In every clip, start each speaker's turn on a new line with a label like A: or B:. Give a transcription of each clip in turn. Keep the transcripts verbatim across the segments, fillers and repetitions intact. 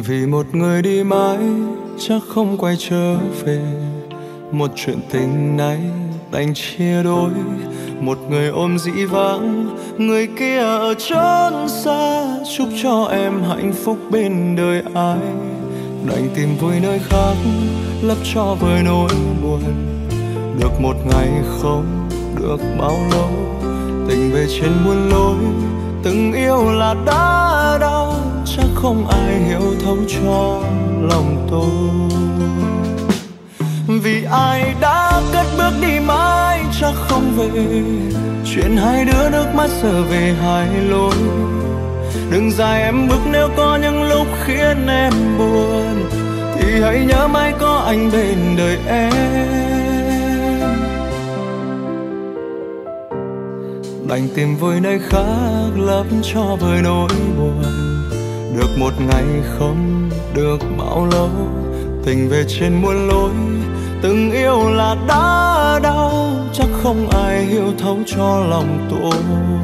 A: Vì một người đi mãi chắc không quay trở về, một chuyện tình này đành chia đôi. Một người ôm dĩ vãng, người kia ở chốn xa. Chúc cho em hạnh phúc bên đời ai, đành tìm vui nơi khác lấp cho vơi nỗi buồn. Được một ngày không được bao lâu, tình về trên muôn lối. Từng yêu là đã đau, chắc không ai hiểu thấu cho lòng tôi. Vì ai đã cất bước đi mãi chắc không về, chuyện hai đứa nước mắt giờ về hai lối. Đừng dài em bước nếu có những lúc khiến em buồn, thì hãy nhớ mãi có anh bên đời em. Đành tìm vui nơi khác lấp cho vơi nỗi buồn. Được một ngày không được bao lâu, tình về trên muôn lối. Từng yêu là đã đau, chắc không ai hiểu thấu cho lòng tôi.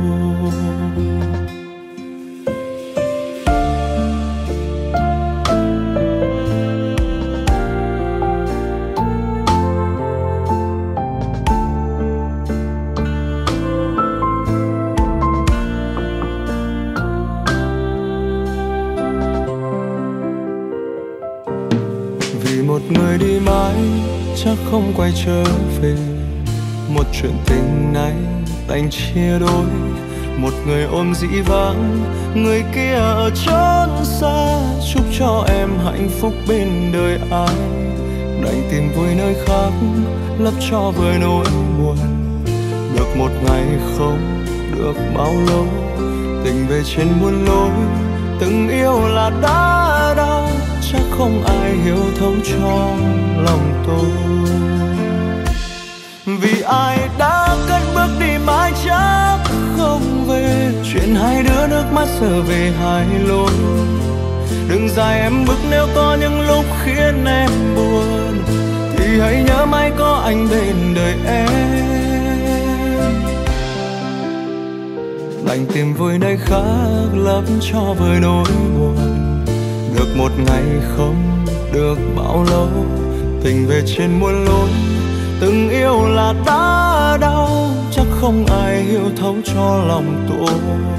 A: Một người đi mãi chắc không quay trở về, một chuyện tình này đành chia đôi. Một người ôm dĩ vãng, người kia ở chốn xa. Chúc cho em hạnh phúc bên đời ai, đành tìm vui nơi khác lấp cho vơi nỗi buồn. Được một ngày không được bao lâu, tình về trên muôn lối. Từng yêu là đã đau, chắc không ai hiểu thấu cho lòng tôi. Vì ai đã cất bước đi mãi chắc không về, chuyện hai đứa nước mắt giờ về hai lối. Đừng dài em bước nếu có những lúc khiến em buồn, thì hãy nhớ mãi có anh bên đời em. Đành tìm vui nơi khác lấp cho vơi nỗi buồn. Được một ngày không được bao lâu, tình về trên muôn lối. Từng yêu là đã đau, chắc không ai hiểu thấu cho lòng tôi.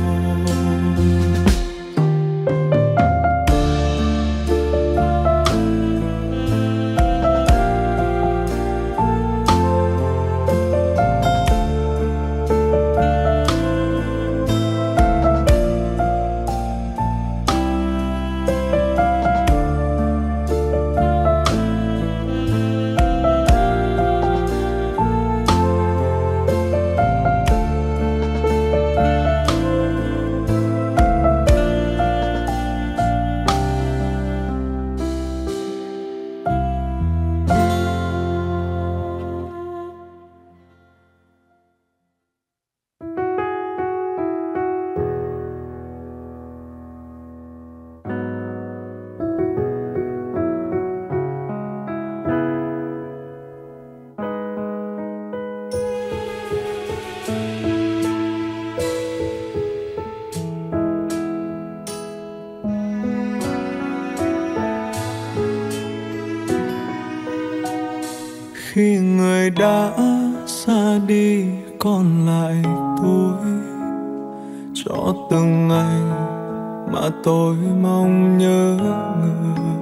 A: Khi người đã xa đi còn lại tôi, cho từng ngày mà tôi mong nhớ người.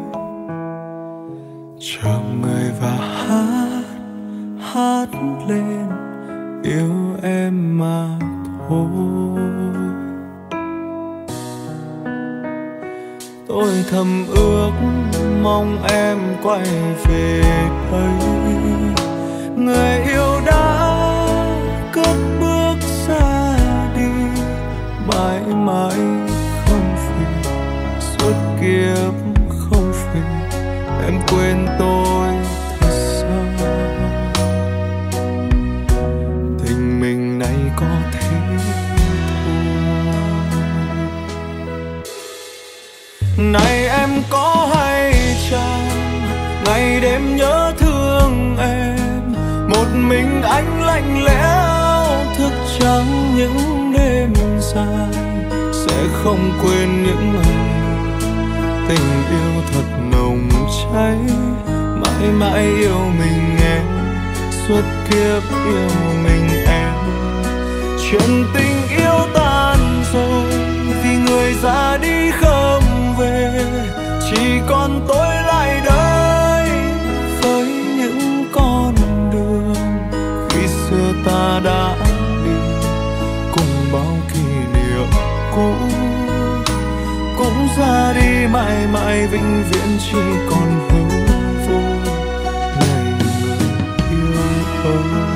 A: Chờ người và hát, hát lên yêu em mà thôi. Tôi thầm ước mong em quay về đây. Người yêu đã cất bước xa đi, mãi mãi không về, suốt kiếp không về. Em quên tôi thật sao? Tình mình này có thế thôi. Này em có hay chăng ngày đêm nhớ thương em, một mình anh lạnh lẽo thức trắng những đêm dài, sẽ không quên những ngày tình yêu thật nồng cháy, mãi mãi yêu mình em, suốt kiếp yêu mình em. Chuyện tình yêu tan rồi vì người ra đi không về, chỉ còn tôi lại đây với những con đường khi xưa ta đã đi, cùng bao kỷ niệm cũ cũng ra đi mãi mãi vĩnh viễn, chỉ còn hư vô ngày người yêu ơi.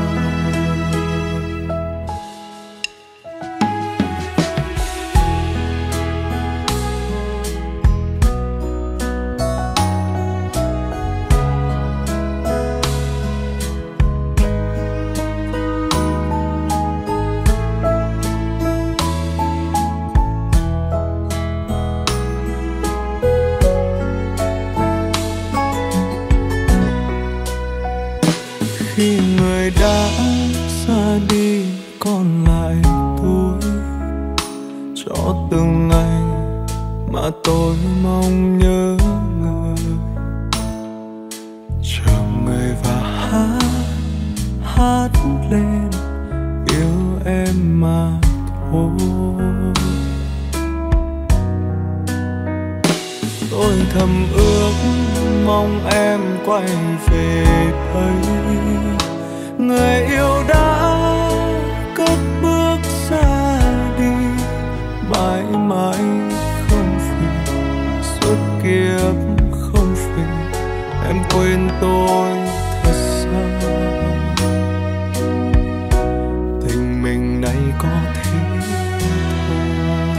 A: Khi người đã ra đi còn lại tôi, cho từng ngày mà tôi mong nhớ người, chờ người và hát hát lên yêu em mà thôi. Tôi thầm ước mong em quay về đây, người yêu đã cất bước ra đi, mãi mãi không phiền, suốt kiếp không phiền, em quên tôi thật xa. Tình mình này có thế thôi.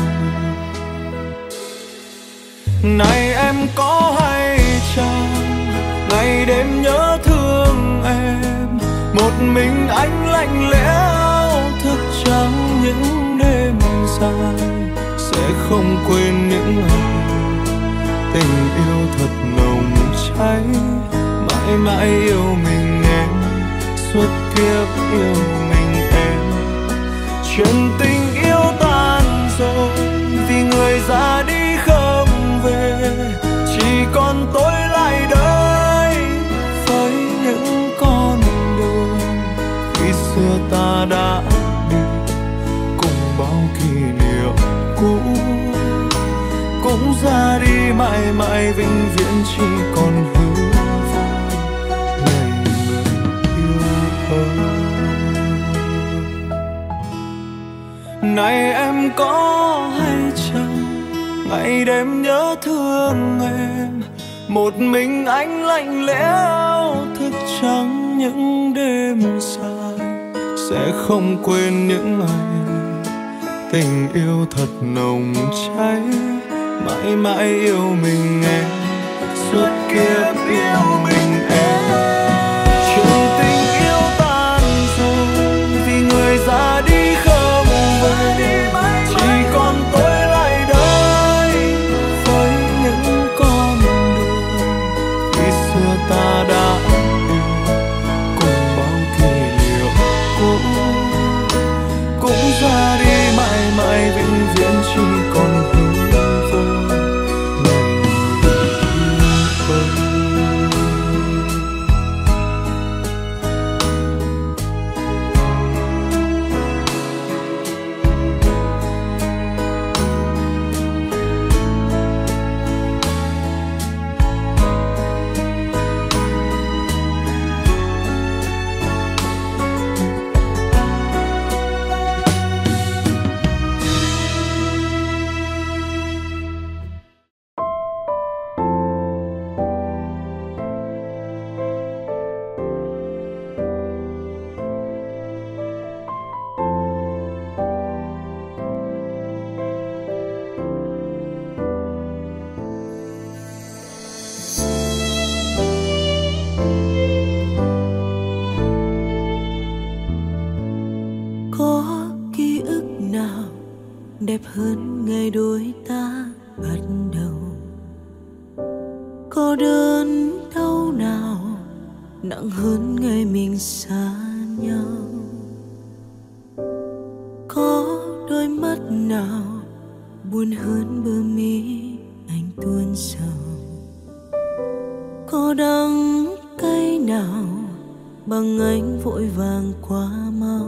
A: Này em có hay chăng ngày đêm nhớ thương em, một mình anh lạnh lẽo thức trắng những đêm dài, sẽ không quên những ngày tình yêu thật nồng cháy, mãi mãi yêu mình em, suốt kiếp yêu mình em. Chuyện tình yêu tan rồi vì người ra đi không về, chỉ còn tôi lại đây với những con đường khi xưa ta đã đi, cùng bao kỷ niệm cũ cũng ra đi mãi mãi vĩnh viễn, chỉ còn hư vô ngày người yêu ơi. Này em có hay chăng ngày đêm nhớ thương em, một mình anh lạnh lẽo thức trắng những đêm dài, sẽ không quên những ngày tình yêu thật nồng cháy, mãi mãi yêu mình em, suốt kiếp yêu mình em. Chuyện tình yêu tan rồi vì người ra đi không về, chỉ còn tôi lại đây với những con đường khi xưa ta đã đi, cùng bao kỷ niệm cũ cũng ra đi mãi mãi vĩnh viễn, chỉ còn hư vô ngày người yêu ơi.
B: đẹp hơn ngày đôi ta bắt đầu. Có đớn đau nào nặng hơn ngày mình xa nhau? Có đôi mắt nào buồn hơn bờ mi anh tuôn sầu. Có đắng cay nào bằng anh vội vàng quá mau.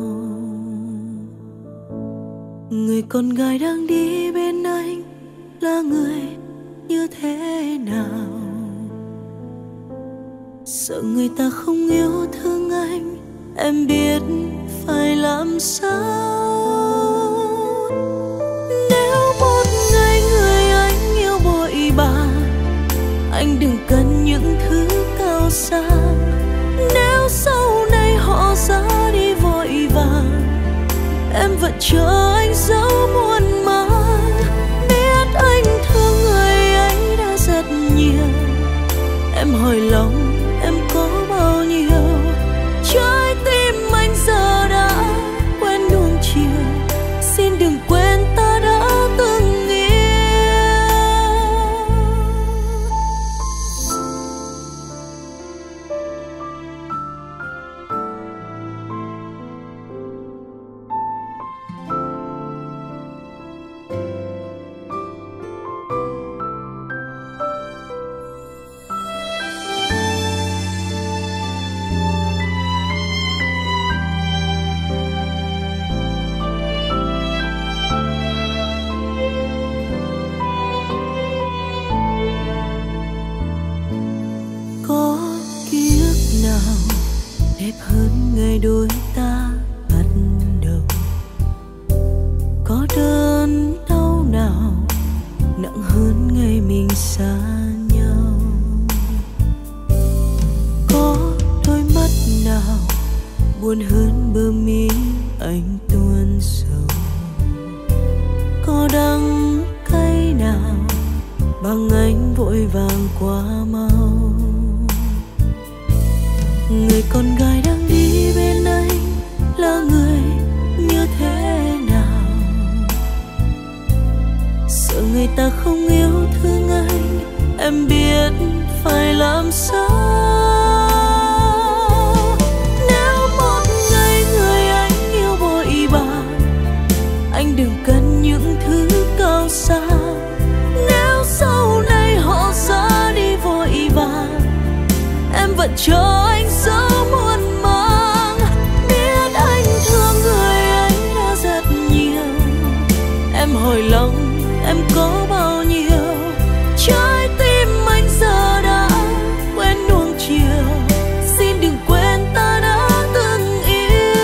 B: Người con gái đang đi bên anh là người như thế nào? Sợ người ta không yêu thương anh, em biết phải làm sao. Nếu một ngày người anh yêu bội bạc, anh đừng cần những thứ cao xa. Nếu sau này họ ra đi vội vàng, em vẫn chờ anh dẫu muôn màng. Biết anh thương người ấy đã rất nhiều, em hỏi lòng em có bao nhiêu. Trái tim anh giờ đã quen nuông chiều, xin đừng quên ta đã từng yêu. Đẹp hơn ngày đôi ta bắt đầu. Có đớn đau nào nặng hơn ngày mình xa nhau. Có đôi mắt nào buồn hơn bờ mi anh tuôn sầu. Có đắng cay nào bằng anh vội vàng quá mau. Người con gái đang đi bên anh là người như thế nào? Sợ người ta không yêu thương anh, em biết phải làm sao. Nếu một ngày người anh yêu bội bạc, anh đừng cần những thứ cao xa. Nếu sau này họ ra đi vội vàng, em vẫn chờ anh dẫu muôn màng. Biết anh thương người ấy đã rất nhiều, em hỏi lòng em có bao nhiêu. Trái tim anh giờ đã quen nuông chiều, xin đừng quên ta đã từng yêu.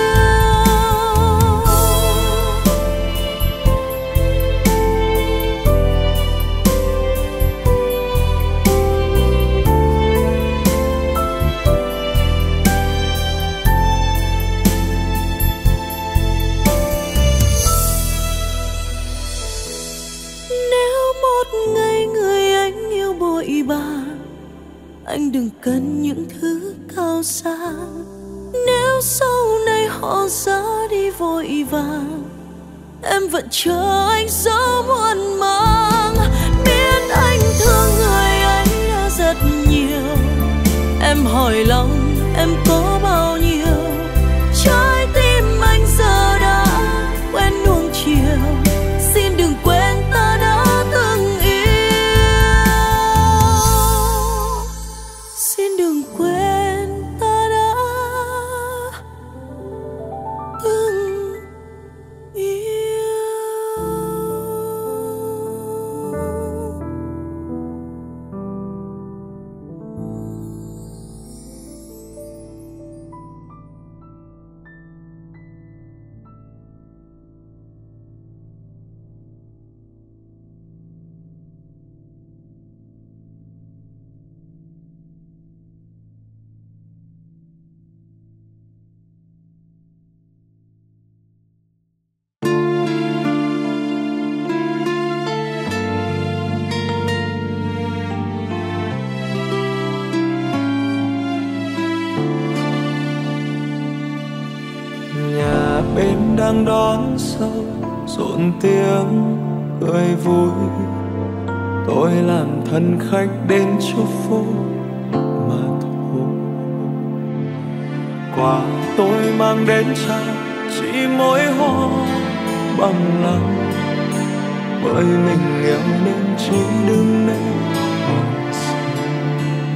B: Anh đừng cần những thứ cao xa. Nếu sau này họ ra đi vội vàng, em vẫn chờ anh dẫu muôn màng. Biết anh thương người ấy đã rất nhiều, em hỏi lòng em có bao nhiêu. Trái tim anh giờ đã quen nuông chiều, xin đừng quên ta đã từng yêu. Xin đừng quên ta đã từng yêu.
A: Bên đang đón sâu rộn tiếng cười vui, tôi làm thân khách đến chỗ phố mà thôi. Quà tôi mang đến cha chỉ mỗi hoa bằng lăng, bởi mình nghèo nên chỉ đứng nên ngồi xem.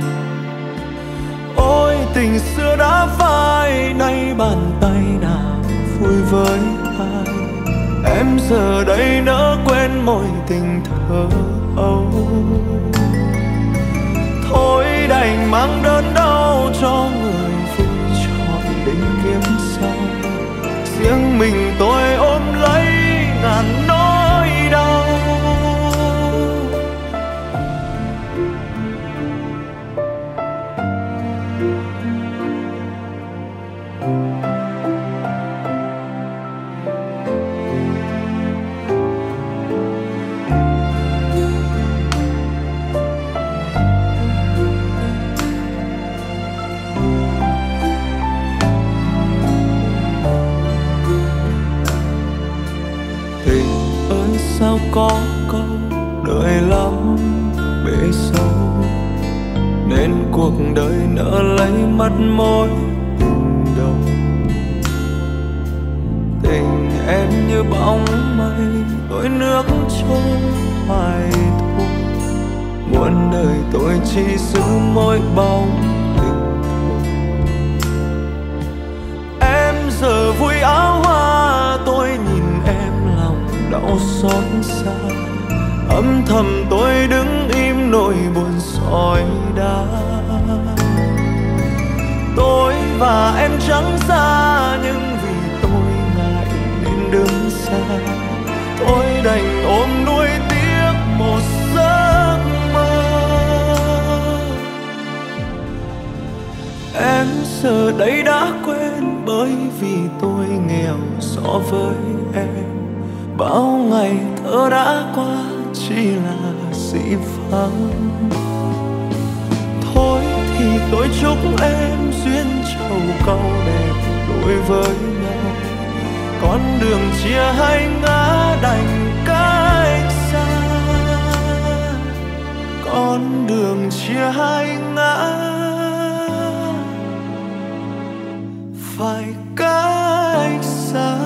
A: Ôi tình xưa đã phai, nay bàn tay nào vui với ai. Em giờ đây nỡ quên mối tình thơ ấu. Thôi đành mang đớn đau cho người vui chọn đến kiếp sau. Riêng mình tôi ôm lấy ngàn nỗi đau. Sao có câu đời lắm bể sâu, nên cuộc đời nỡ lấy mất mối tình đầu. Tình em như bóng mây, tôi nước trôi hoài thôi. Muôn đời tôi chỉ giữ mỗi bóng tình thôi. Em giờ vui áo hoa, tôi nhìn em lòng đau xót xa. Âm thầm tôi đứng im nỗi buồn sỏi đá. Tôi và em chẳng xa, nhưng vì tôi ngại nên đứng xa. Tôi đành ôm nuối tiếc một giấc mơ. Em giờ đây đã quên, bởi vì tôi nghèo so với em. Bao ngày thơ đã qua chỉ là dĩ vãng. Thôi thì tôi chúc em duyên trầu cau đẹp đối với nhau. Con đường chia hai ngã đành cách xa. Con đường chia hai ngã phải cách xa.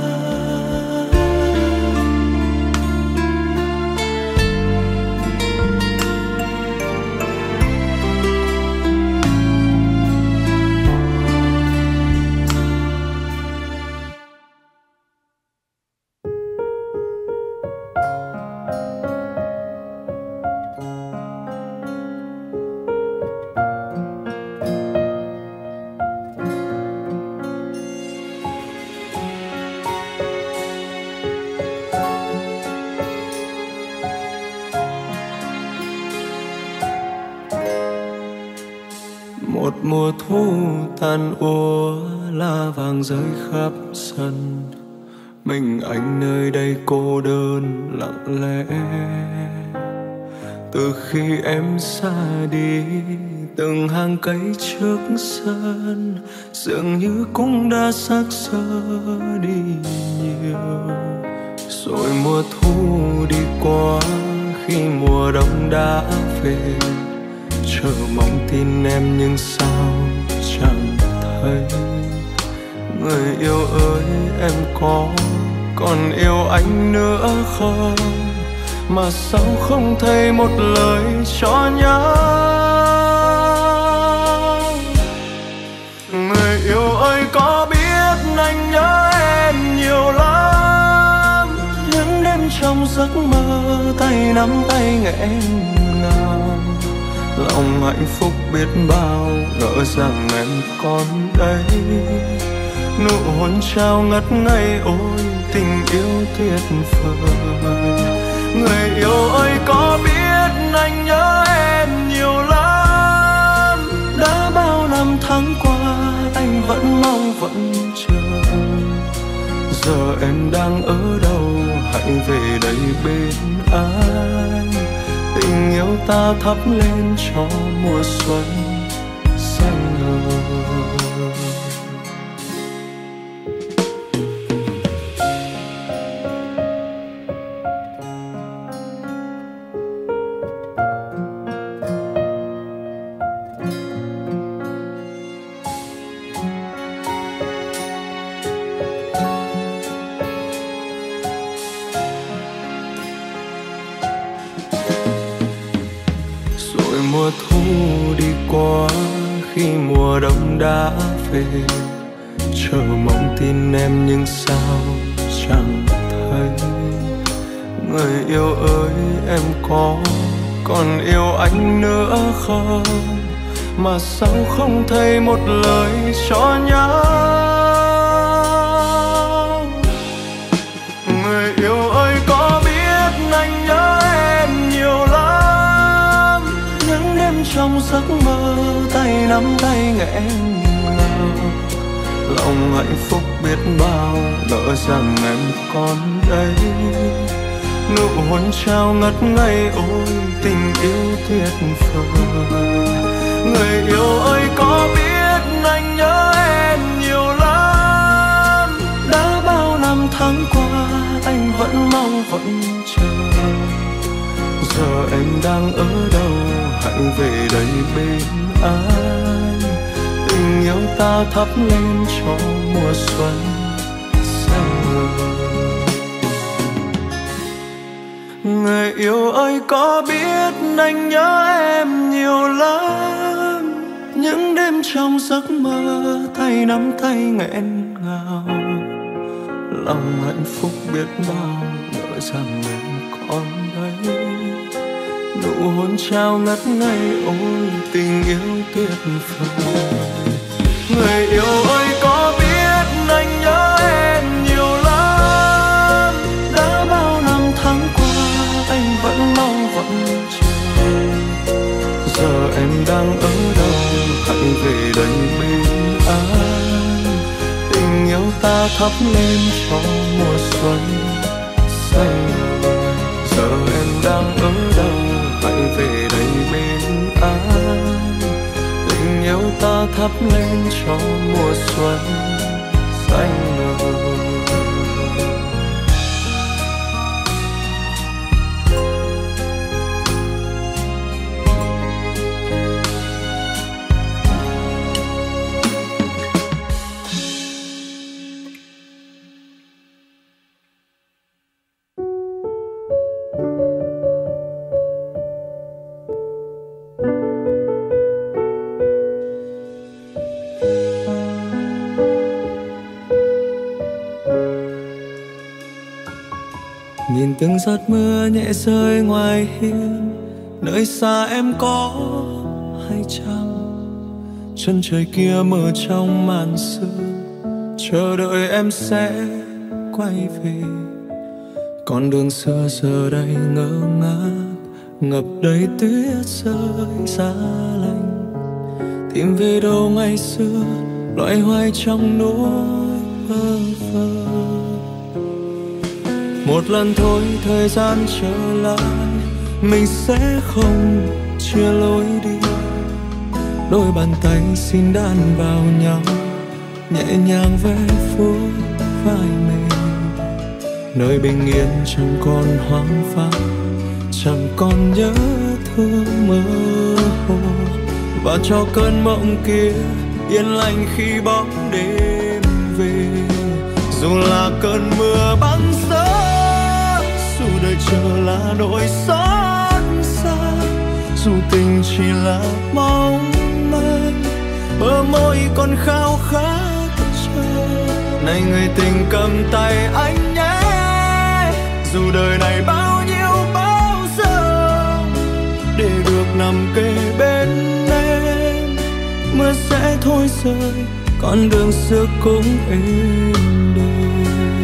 A: Một mùa thu tàn úa, lá vàng rơi khắp sân. Mình anh nơi đây cô đơn lặng lẽ. Từ khi em xa đi, từng hàng cây trước sân dường như cũng đã xác xơ đi nhiều. Rồi mùa thu đi qua, khi mùa đông đã về. Chờ mong tin em nhưng sao chẳng thấy. Người yêu ơi em có còn yêu anh nữa không? Mà sao không thấy một lời cho nhau. Người yêu ơi có biết anh nhớ em nhiều lắm. Những đêm trong giấc mơ tay nắm tay nghẹn ngào. Lòng hạnh phúc biết bao, ngỡ rằng em còn đây. Nụ hôn trao ngất ngây, ôi tình yêu tuyệt vời. Người yêu ơi có biết anh nhớ em nhiều lắm. Đã bao năm tháng qua anh vẫn mong vẫn chờ. Giờ em đang ở đâu, hãy về đây bên anh. Tình yêu ta thắp lên cho mùa xuân xanh ngời. cũng đã về, chờ mong tin em nhưng sao chẳng thấy. Người yêu ơi em có còn yêu anh nữa không, mà sao không thấy một lời cho nhau. Người yêu ơi có biết anh nhớ em nhiều lắm, những đêm trong giấc mơ tay nắm tay nghẹn ngào, lòng hạnh phúc biết bao ngỡ rằng em còn đây. Nụ hôn trao ngất ngây ôi tình yêu tuyệt vời. Người yêu ơi có biết anh nhớ em nhiều lắm, đã bao năm tháng qua anh vẫn mong vẫn chờ. Giờ em đang ở đâu hãy về đây bên anh, tình yêu ta thắp lên cho mùa xuân xanh ngời. Người yêu ơi có biết anh nhớ em nhiều lắm, những đêm trong giấc mơ tay nắm tay nghẹn ngào, lòng hạnh phúc biết bao ngỡ rằng em còn đây. Nụ hôn trao ngất ngây ôi tình yêu tuyệt vời. Người yêu ơi có biết anh nhớ em nhiều lắm, đã bao năm tháng qua anh vẫn mong vẫn chờ. Giờ em đang ở đâu hãy về đây bên anh, tình yêu ta thắp lên cho mùa xuân xanh ngời. Giờ em đang ở đâu hãy về đây bên anh, tình yêu ta thắp lên cho mùa xuân xanh ngời. Nhìn từng giọt mưa nhẹ rơi ngoài hiên, nơi xa em có hay chăng? Chân trời kia mờ trong màn sương, chờ đợi em sẽ quay về. Con đường xưa giờ đây ngơ ngác, ngập đầy tuyết rơi giá lạnh. Tìm về đâu ngày xưa, loay hoay trong nỗi bơ vơ. Một lần thôi thời gian trở lại, mình sẽ không chia lối đi. Đôi bàn tay xin đan vào nhau, nhẹ nhàng ve vuốt vai mình. Nơi bình yên chẳng còn hoang vắng, chẳng còn nhớ thương mơ hồ. Và cho cơn mộng kia yên lành khi bóng đêm về. Dù là cơn mưa băng rơi, dù đời chờ là nỗi xót xa, dù tình chỉ là mong manh, bờ môi còn khao khát chờ. Này người tình cầm tay anh nhé, dù đời này bao nhiêu bão giông, để được nằm kề bên em. Mưa sẽ thôi rơi, con đường xưa cũng êm đềm.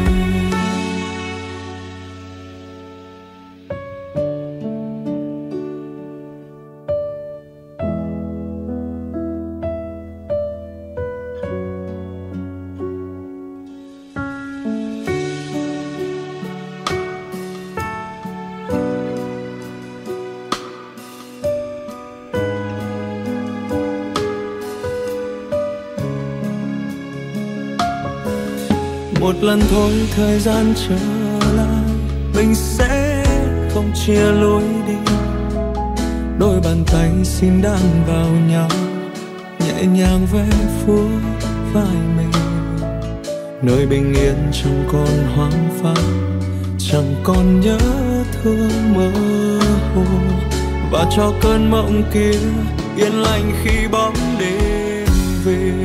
A: Một lần thôi thời gian trở lại, mình sẽ không chia lối đi. Đôi bàn tay xin đan vào nhau, nhẹ nhàng ve vuốt vai mình. Nơi bình yên chẳng còn hoang vắng, chẳng còn nhớ thương mơ hồ. Và cho cơn mộng kia yên lành khi bóng đêm về.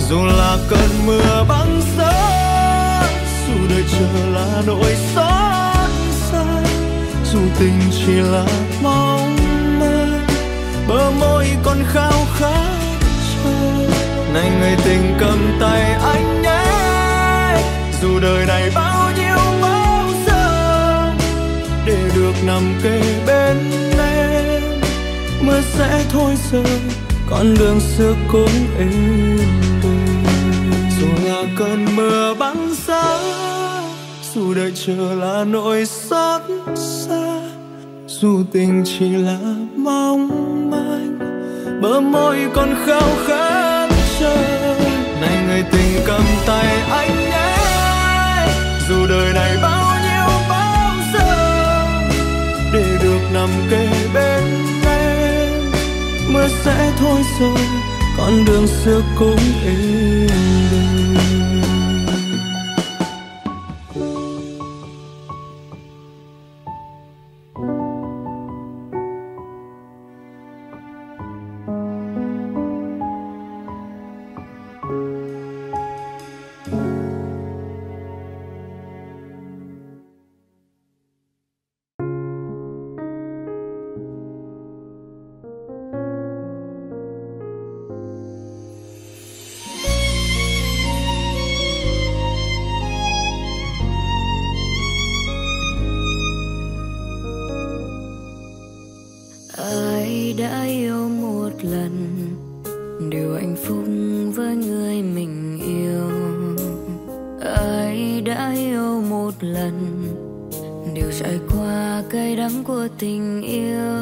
A: Dù là cơn mưa băng giá, dù đời chờ là nỗi xót xa, dù tình chỉ là mong manh, bờ môi còn khao khát chờ. Này người tình cầm tay anh nhé, dù đời này bao nhiêu bao giờ, để được nằm kề bên em, mưa sẽ thôi rơi, con đường xưa cũng êm đềm. Dù là cơn mưa băng giá, dù đợi chờ là nỗi xót xa, dù tình chỉ là mong manh, bờ môi còn khao khát chờ. Này người tình cầm tay anh nhé, dù đời này bao nhiêu bao giờ, để được nằm kề bên em, mưa sẽ thôi rơi, con đường xưa cũng êm đềm.
B: Ai đã yêu một lần đều hạnh phúc với người mình yêu. Ai đã yêu một lần đều trải qua cay đắng của tình yêu.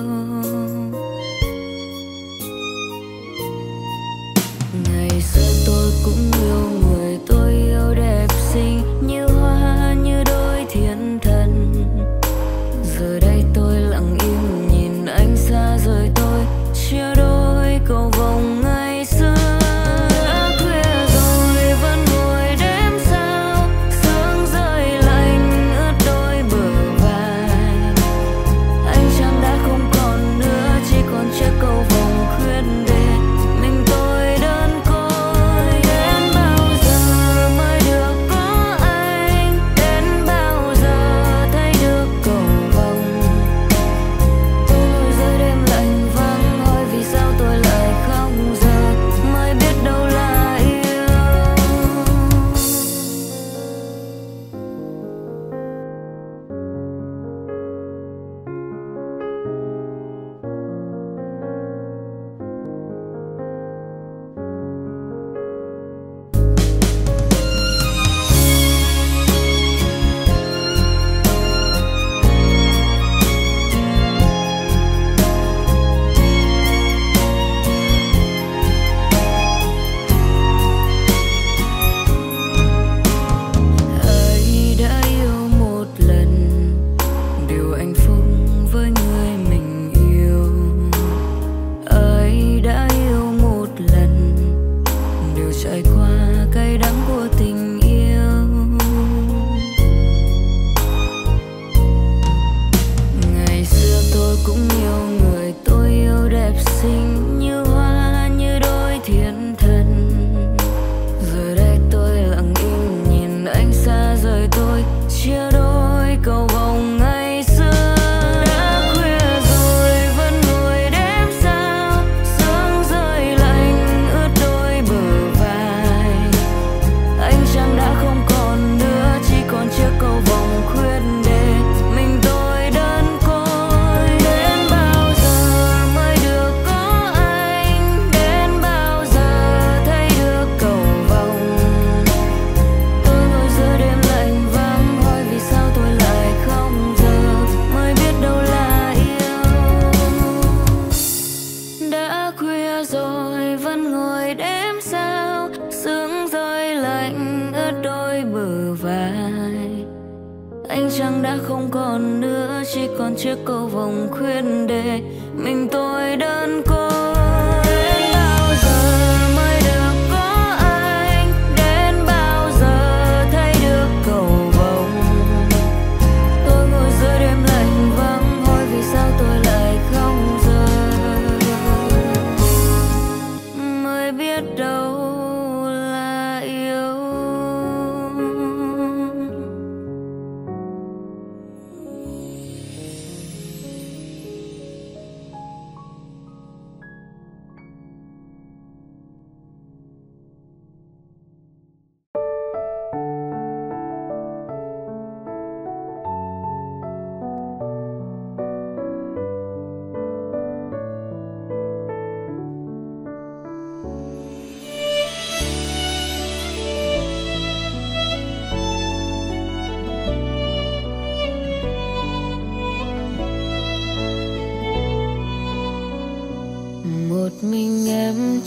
B: Ngày xưa tôi cũng yêu người tôi yêu đẹp xinh như hoa như đôi thiên thần. Giờ đây tôi lặng im nhìn anh xa rời tôi, chia đôi cầu vồng ngày xưa. Đã khuya rồi vẫn ngồi đếm sao, sương rơi lạnh ướt đôi bờ vai. Anh chẳng đã không còn nữa, chỉ còn chiếc cầu vồng khuyên để mình tôi đơn côi. Đến bao giờ mới được có anh, đến bao giờ thấy được cầu vồng. Tôi ngồi dưới đêm lạnh vắng, hỏi vì sao tôi lại khóc giờ mới biết đâu là yêu. Ai đã yêu một lần đều hạnh phúc với người mình yêu. Ai đã yêu một lần đều trải qua cay đắng của tình yêu. Ngày xưa tôi cũng yêu người tôi yêu đẹp xinh như hoa như đôi thiên thần. Giờ đây tôi lặng im nhìn anh xa rời tôi, chia đôi cầu vồng ngày xưa. Đã khuya rồi vẫn ngồi đếm sao, sương rơi lạnh ướt đôi bờ vai. Anh chẳng đã không còn nữa, chỉ còn chiếc cầu vồng khuyên để mình tôi đơn côi. Đến bao giờ mới được có anh, đến bao giờ thấy được cầu vồng. Tôi ngồi giữa đêm lạnh vắng, hỏi vì sao tôi lại khóc giờ mới biết đâu là yêu. Đã khuya rồi vẫn ngồi đếm sao, sương rơi lạnh ướt đôi bờ vai. Anh chẳng đã không còn nữa, chỉ còn chiếc cầu vồng khuyên để mình tôi đơn côi. Đến bao giờ mới được có anh, đến bao giờ thấy được cầu vồng. Tôi ngồi giữa đêm lạnh vắng, hỏi vì sao tôi lại khóc giờ mới biết đâu là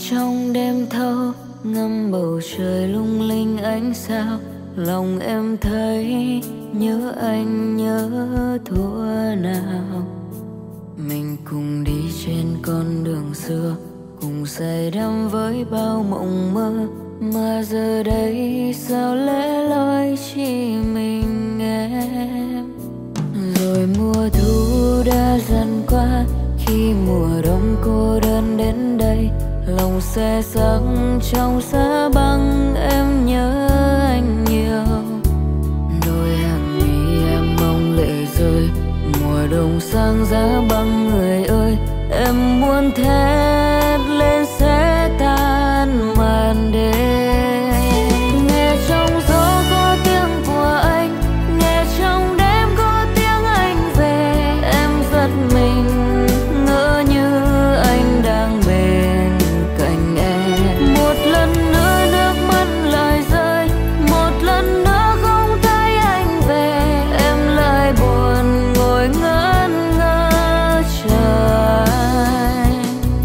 B: trong đêm thâu ngắm bầu trời lung linh ánh sao, lòng em thấy nhớ anh nhớ thuở nào. Mình cùng đi trên con đường xưa, cùng say đắm với bao mộng mơ, mà giờ đây sao lẽ loi chỉ mình em. Rồi mùa thu đã dần qua, khi mùa đông cô đơn đến đây, lòng se sắc trong giá băng em nhớ anh nhiều. Đôi hàng mi em mong lệ rơi, mùa đông sang giá băng người ơi, em muốn thét lên sẽ tan màn đêm. Nghe trong gió có tiếng của anh, nghe trong đêm có tiếng anh về, em giật mình ngỡ như anh đang bên cạnh em. Một lần nữa nước mắt lại rơi, một lần nữa không thấy anh về, em lại buồn ngồi ngẩn ngơ chờ anh.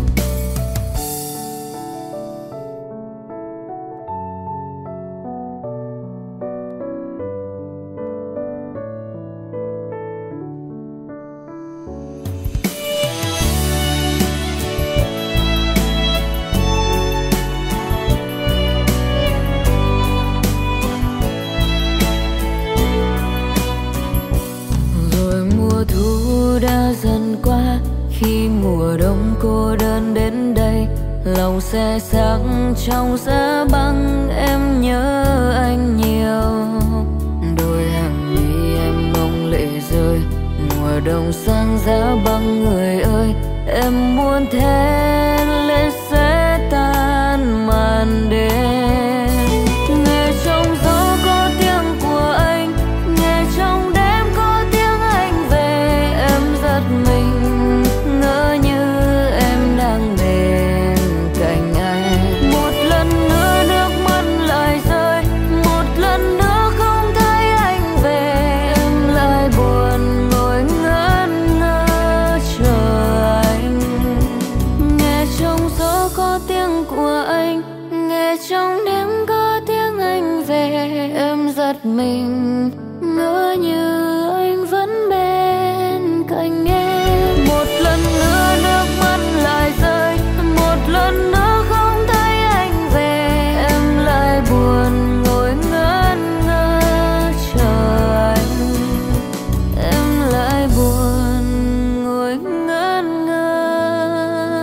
B: Rồi mùa thu đã dần qua, khi mùa đông cô đơn đến đây, lòng se sắc trong giá băng em nhớ anh nhiều. Đôi hàng mi em mong lệ rơi, mùa đông sang giá băng người ơi, em muốn thét lên sẽ tan màn đêm. Nghe trong gió có tiếng của anh, nghe trong đêm có tiếng anh về, em giật mình ngỡ như em đang bên cạnh anh. Một lần nữa nước mắt lại rơi, một lần nữa không thấy anh về, em lại buồn ngồi ngẩn ngơ chờ anh. Nghe trong gió có tiếng của anh, nghe trong đêm có tiếng anh về, em giật mình ngỡ như anh vẫn bên cạnh em. Một lần nữa nước mắt lại rơi, một lần nữa không thấy anh về, em lại buồn ngồi ngẩn ngơ chờ anh. Em lại buồn ngồi ngẩn ngơ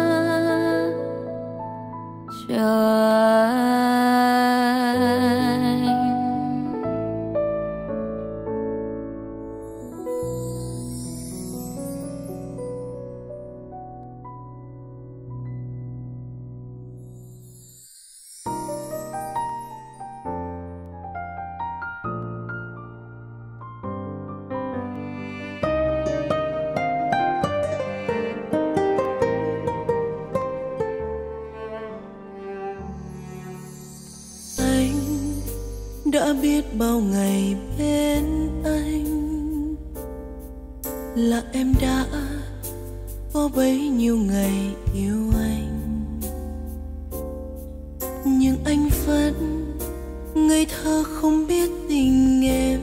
B: chờ anh. Anh đã biết bao ngày bên anh là em đã có bấy nhiêu ngày yêu anh, nhưng anh vẫn ngây thơ không biết tình em.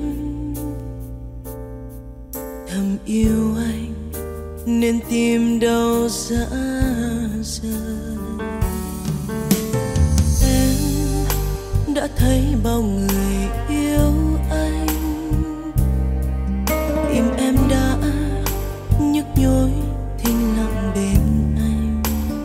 B: Thầm yêu anh nên tim đau dã rời. Em đã thấy bao người yêu anh, tim em đã nhức nhối thinh lặng bên anh.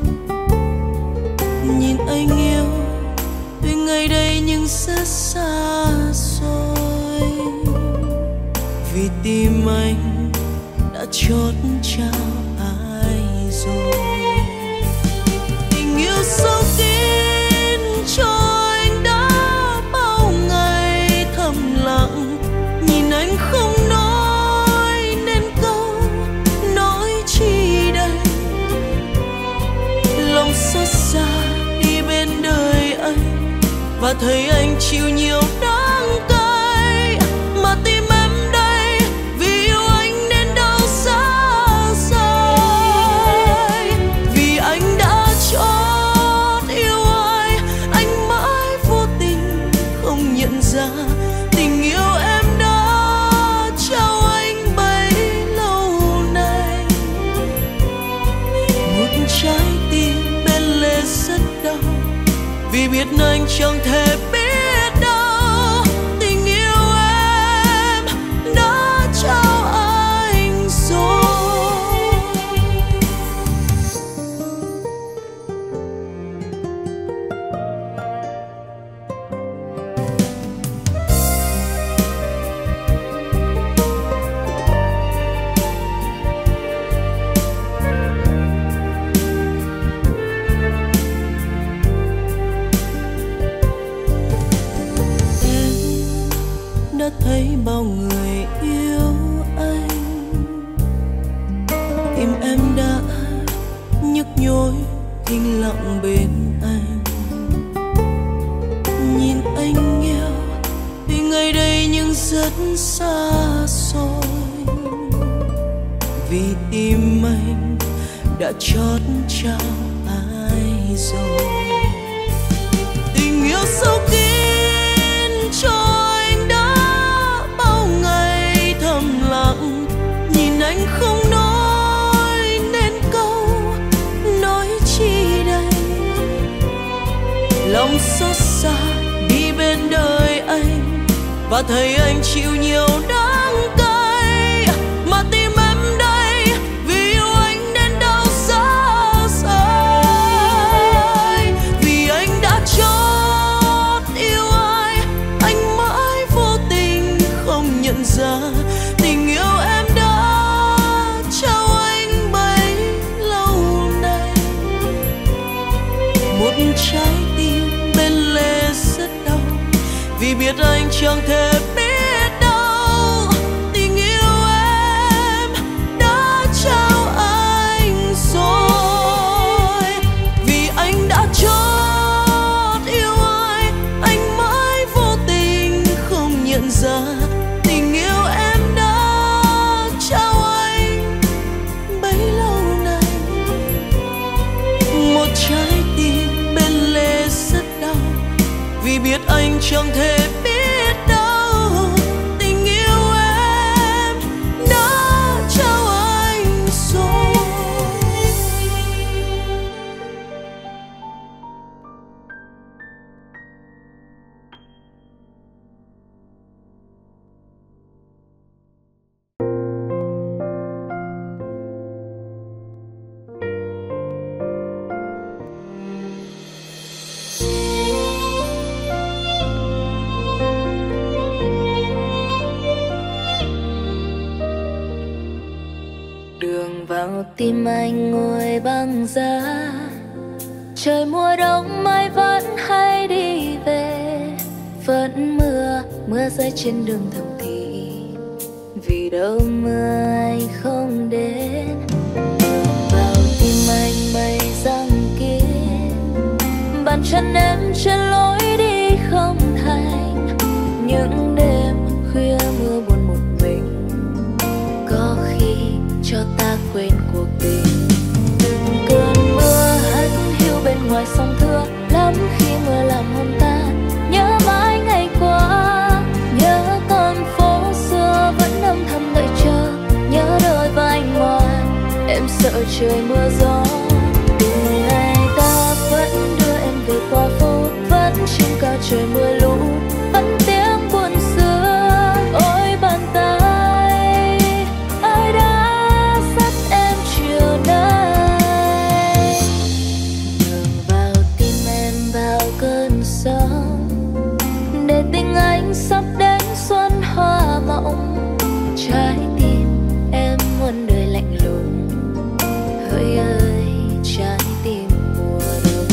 B: Nhìn anh yêu tuy ngày đây nhưng rất xa xôi, vì tim anh đã chót trao ai rồi. Tình yêu sâu kín cho anh đã bao ngày thầm lặng, nhìn anh không nói nên câu nói chi đây. Lòng xót xa đi bên đời anh và thấy anh chịu nhiều đắng cay, mà tim em đây vì yêu anh nên đau xa xôi. Vì anh đã chót yêu anh chẳng thể biết đâu. Tình yêu em đã trao anh rồi. Đã thấy bao người yêu anh, tim em đã nhức nhối thinh lặng bên anh. Nhìn anh yêu thì ngày đây nhưng rất xa xôi, vì tim anh đã chót trao ai rồi. Tình yêu sâu kín cho nhìn anh không nói nên câu nói chi đây. Lòng xót xa đi bên đời anh và thấy anh chịu nhiều đắng cay, mà tim em đây vì yêu anh đến đau xa xôi. Vì anh đã chót yêu ai, anh mãi vô tình không nhận ra. Tình yêu em đã trao anh bấy lâu nay, một trái tim bên lề rất đau, vì biết anh chẳng thể biết đâu. Tình yêu em đã trao anh rồi. Vì anh đã chót yêu ai, anh mãi vô tình không nhận ra. Tình yêu em trao anh bấy lâu nay, một trái tim bên lề rất đau, vì biết anh chẳng thể biết đâu. Tình yêu em đã trao anh rồi.
C: Đường vào tim anh ngồi băng giá, trời mùa đông mai vẫn hay đi về. Vẫn mưa, mưa rơi trên đường thầm thì vì đâu mưa anh không đến. Đường vào tim anh mây giăng kín, bàn chân em trên lối đi không thành. Những đêm khuya mưa buồn một mình, có khi cho ta quên cuộc tình. Từng cơn mưa hắt hiu bên ngoài sông Thưa, lắm khi mưa làm hôn ta nhớ mãi ngày qua. Nhớ con phố xưa vẫn âm thầm đợi chờ, nhớ đôi vai ngoan em sợ trời mưa gió. Từ ngày ta vẫn đưa em về qua phố, vẫn trên cao trời mưa lũ, vẫn tiếng buồn xưa. Ôi bàn tay ai đã dắt em chiều nay. Đường vào tim em vào cơn sóng, để tình anh sắp đến xuân hoa mộng. Trái tim em muôn đời lạnh lùng, hỡi ơi trái tim mùa đông.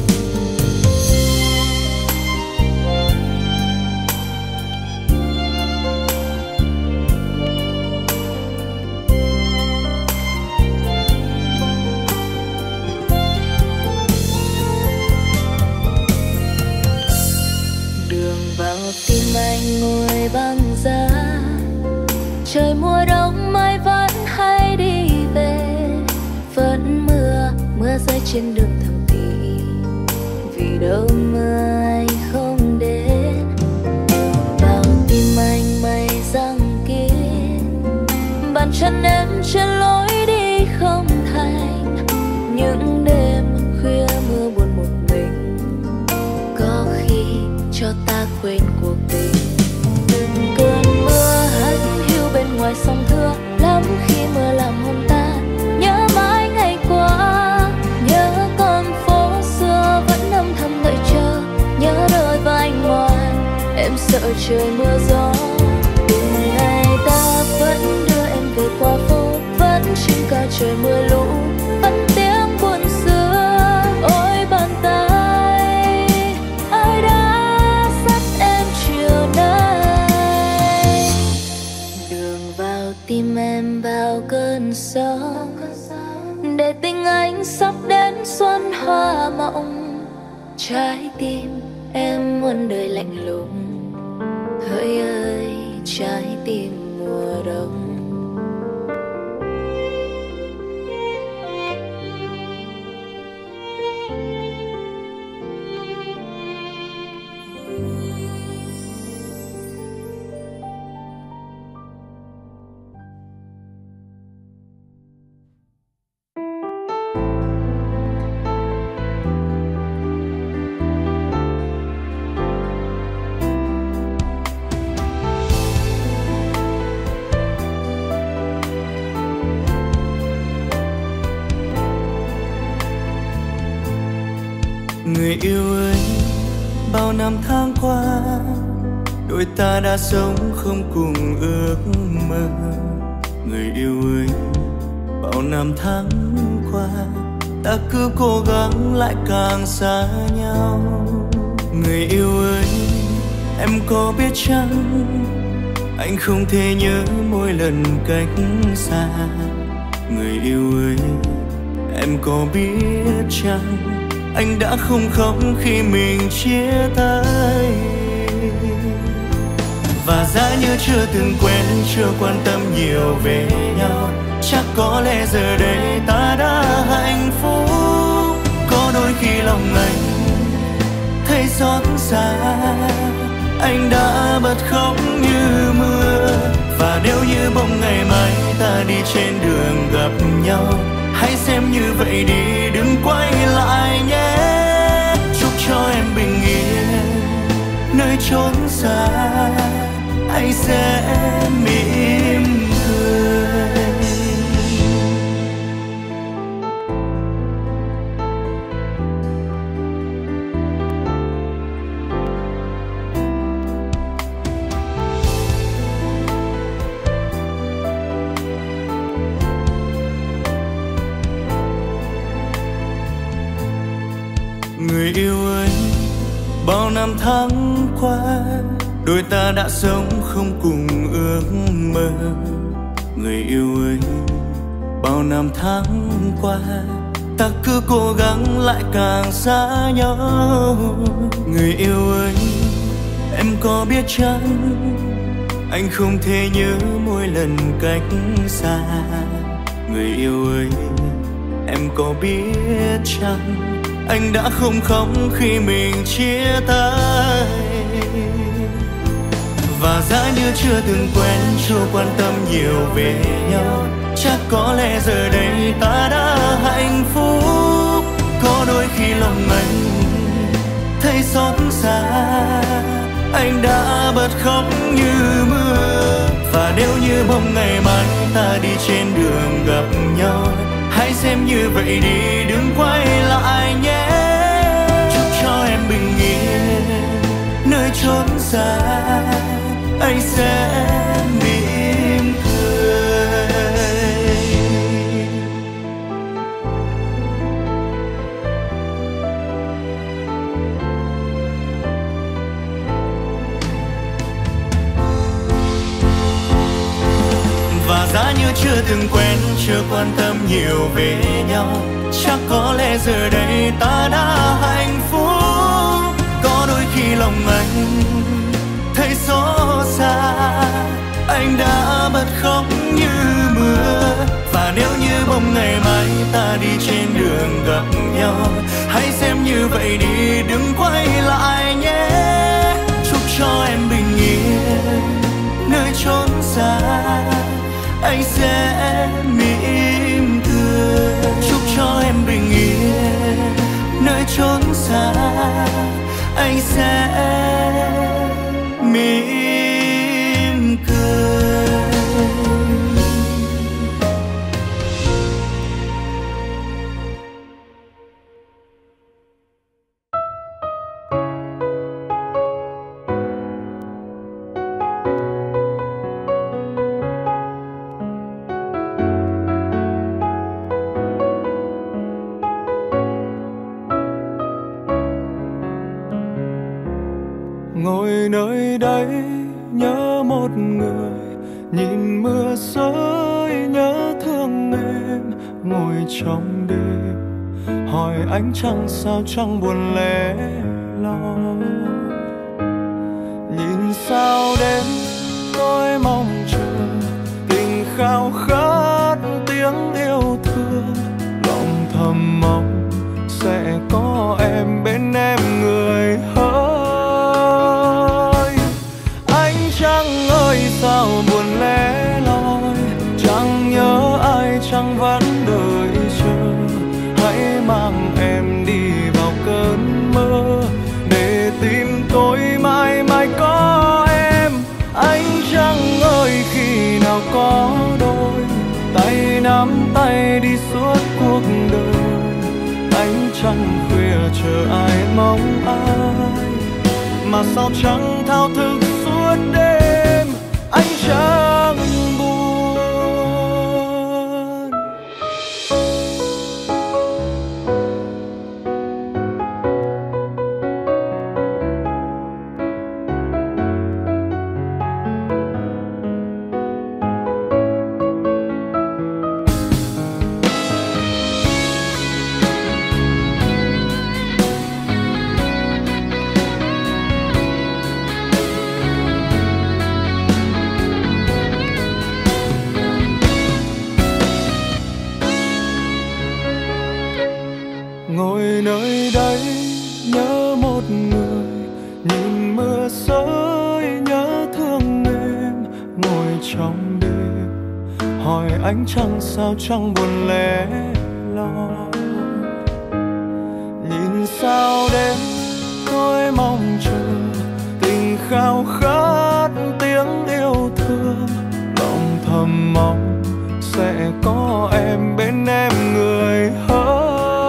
C: Đường vào tim anh ngồi băng giá, trời mùa đông mai vẫn hay đi về. Vẫn mưa, mưa rơi trên đường thầm thì vì đâu mưa anh không đến. Vào tim anh mây giăng kín, bàn chân em trên lối đi không thành. Những đêm khuya mưa buồn một mình, có khi cho ta quên cuộc tình. Từng cơn mưa hắt hiu bên ngoài sông Thưa, lắm khi mưa làm hôn ta nhớ mãi ngày qua, nhớ con phố xưa vẫn âm thầm đợi chờ, nhớ đôi vai ngoan em sợ trời mưa gió. Từng ngày ta vẫn đưa em về qua phố, vẫn chim ca trời mưa lũ, vẫn tiếng buồn xưa. Ôi bàn tay ai đã dắt em chiều nay, đường vào tim em vào cơn gió, để tình anh sắp đến xuân hoa mộng. Trái tim em muôn đời lạnh lùng, hỡi ơi trái tim mùa đông.
A: Người yêu ơi, bao năm tháng qua đôi ta đã sống không cùng ước mơ. Người yêu ơi, bao năm tháng qua ta cứ cố gắng lại càng xa nhau. Người yêu ơi, em có biết chăng anh không thể nhớ mỗi lần cách xa. Người yêu ơi, em có biết chăng anh đã không khóc khi mình chia tay. Và giá như chưa từng quen, chưa quan tâm nhiều về nhau, chắc có lẽ giờ đây ta đã hạnh phúc. Có đôi khi lòng anh thấy xót xa, anh đã bật khóc như mưa. Và nếu như bỗng ngày mai ta đi trên đường gặp nhau, hãy xem như vậy đi, đừng quay lại nhé. Chúc cho em bình yên nơi chốn xa, anh sẽ mỉm cười. Người yêu ơi, bao năm tháng qua đôi ta đã sống không cùng ước mơ. Người yêu ơi, bao năm tháng qua ta cứ cố gắng lại càng xa nhau. Người yêu ơi, em có biết chăng anh không thể nhớ mỗi lần cách xa. Người yêu ơi, em có biết chăng anh đã không khóc khi mình chia tay. Và giá như chưa từng quen, chưa quan tâm nhiều về nhau, chắc có lẽ giờ đây ta đã hạnh phúc. Có đôi khi lòng anh thấy xót xa, anh đã bật khóc như mưa. Và nếu như bỗng ngày mai ta đi trên đường gặp nhau, hãy xem như vậy đi, đừng quay lại nhé. Chúc cho em bình yên nơi chốn xa, anh sẽ mỉm cười. Và giá như chưa từng quen, chưa quan tâm nhiều về nhau, chắc có lẽ giờ đây ta đã hạnh phúc. Có đôi khi lòng anh thấy xót xa, anh đã bật khóc như mưa. Và nếu như bỗng ngày mai ta đi trên đường gặp nhau, hãy xem như vậy đi, đừng quay lại nhé. Chúc cho em bình yên nơi chốn xa, anh sẽ mỉm cười. Chúc cho em bình yên nơi chốn xa, anh sẽ ngồi nơi đây nhớ một người, nhìn mưa rơi nhớ thương em, ngồi trong đêm hỏi ánh trăng sao trăng buồn lẻ loi. Nhìn sao đến tôi mong chờ tình khao khát tiếng yêu thương, lòng thầm mong sẽ có em bên em người hỡi. Ánh trăng ơi sao buồn lẻ loi, chẳng nhớ ai chẳng vẫn đợi chờ. Hãy mang em đi vào cơn mơ để tìm tôi mãi mãi có em. Ánh trăng ơi khi nào có đôi, tay nắm tay đi suốt cuộc đời. Ánh trăng khuya chờ ai mong ai, mà sao chẳng thao thức suốt đêm. Ánh trăng buồn. Ngồi nơi đây nhớ một người, nhìn mưa rơi nhớ thương em, ngồi trong đêm hỏi ánh trăng sao trăng buồn lẻ loi. Nhìn sao đến tôi mong chờ tình khao khát tiếng yêu thương, lòng thầm mong sẽ có em bên em người hỡi.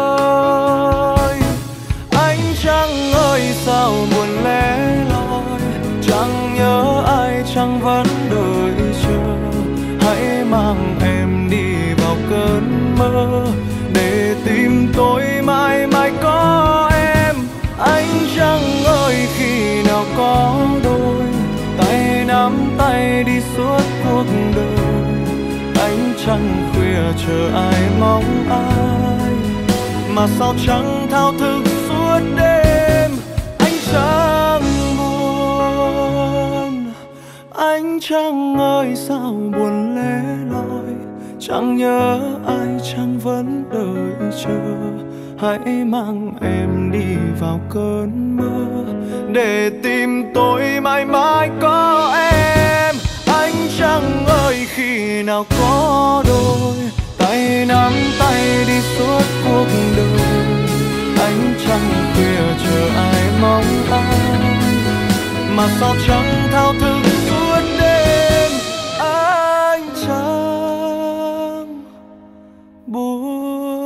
A: Trăng ơi sao buồn lẻ loi, chẳng nhớ ai chẳng vẫn đợi chờ. Hãy mang em đi vào cơn mơ để tìm tôi mãi mãi có em. Ánh trăng ơi khi nào có đôi, tay nắm tay đi suốt cuộc đời. Ánh trăng khuya chờ ai mong ai, mà sao chẳng thao thức suốt đêm. Ánh trăng buồn, ánh trăng ơi sao buồn lẻ loi, chẳng nhớ ai chẳng vẫn đợi chờ. Hãy mang em đi vào cơn mơ để tìm tôi mãi mãi có em. Ánh trăng ơi khi nào có đôi, tay nắm tay đi suốt cuộc đời. Ánh trăng khuya chờ ai mong ai, mà sao chẳng thao thức suốt đêm. Ánh trăng buồn.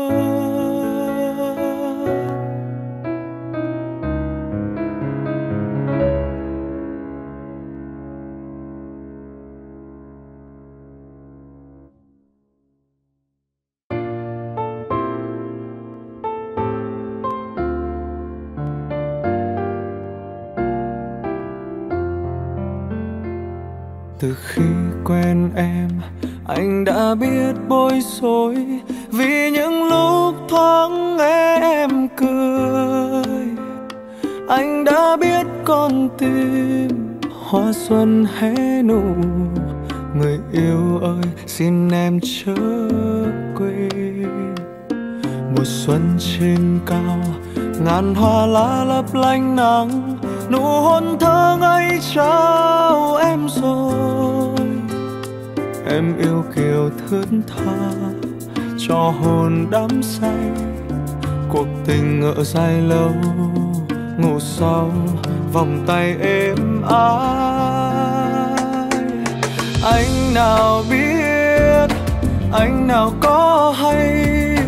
A: Từ khi quen em, anh đã biết bối rối vì những lúc thoáng nghe em cười. Anh đã biết con tim hoa xuân hé nụ. Người yêu ơi xin em chớ quên, mùa xuân trên cao ngàn hoa lá lấp lánh nắng. Nụ hôn thơ ngây trao em rồi, em yêu kiều thướt tha cho hồn đắm say. Cuộc tình ngỡ dài lâu, ngủ sau vòng tay êm ái. Anh nào biết, anh nào có hay,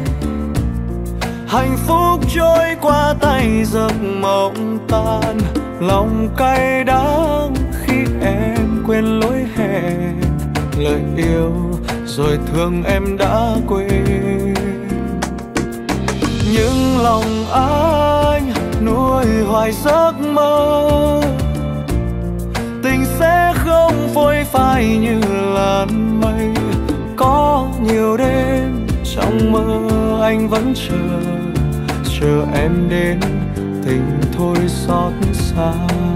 A: hạnh phúc trôi qua tay giấc mộng tan. Lòng cay đắng khi em quên lối hẹn, lời yêu rồi thương em đã quên. Nhưng lòng anh nuôi hoài giấc mơ, phai như làn mây. Có nhiều đêm trong mơ anh vẫn chờ, chờ em đến tình thôi xót xa.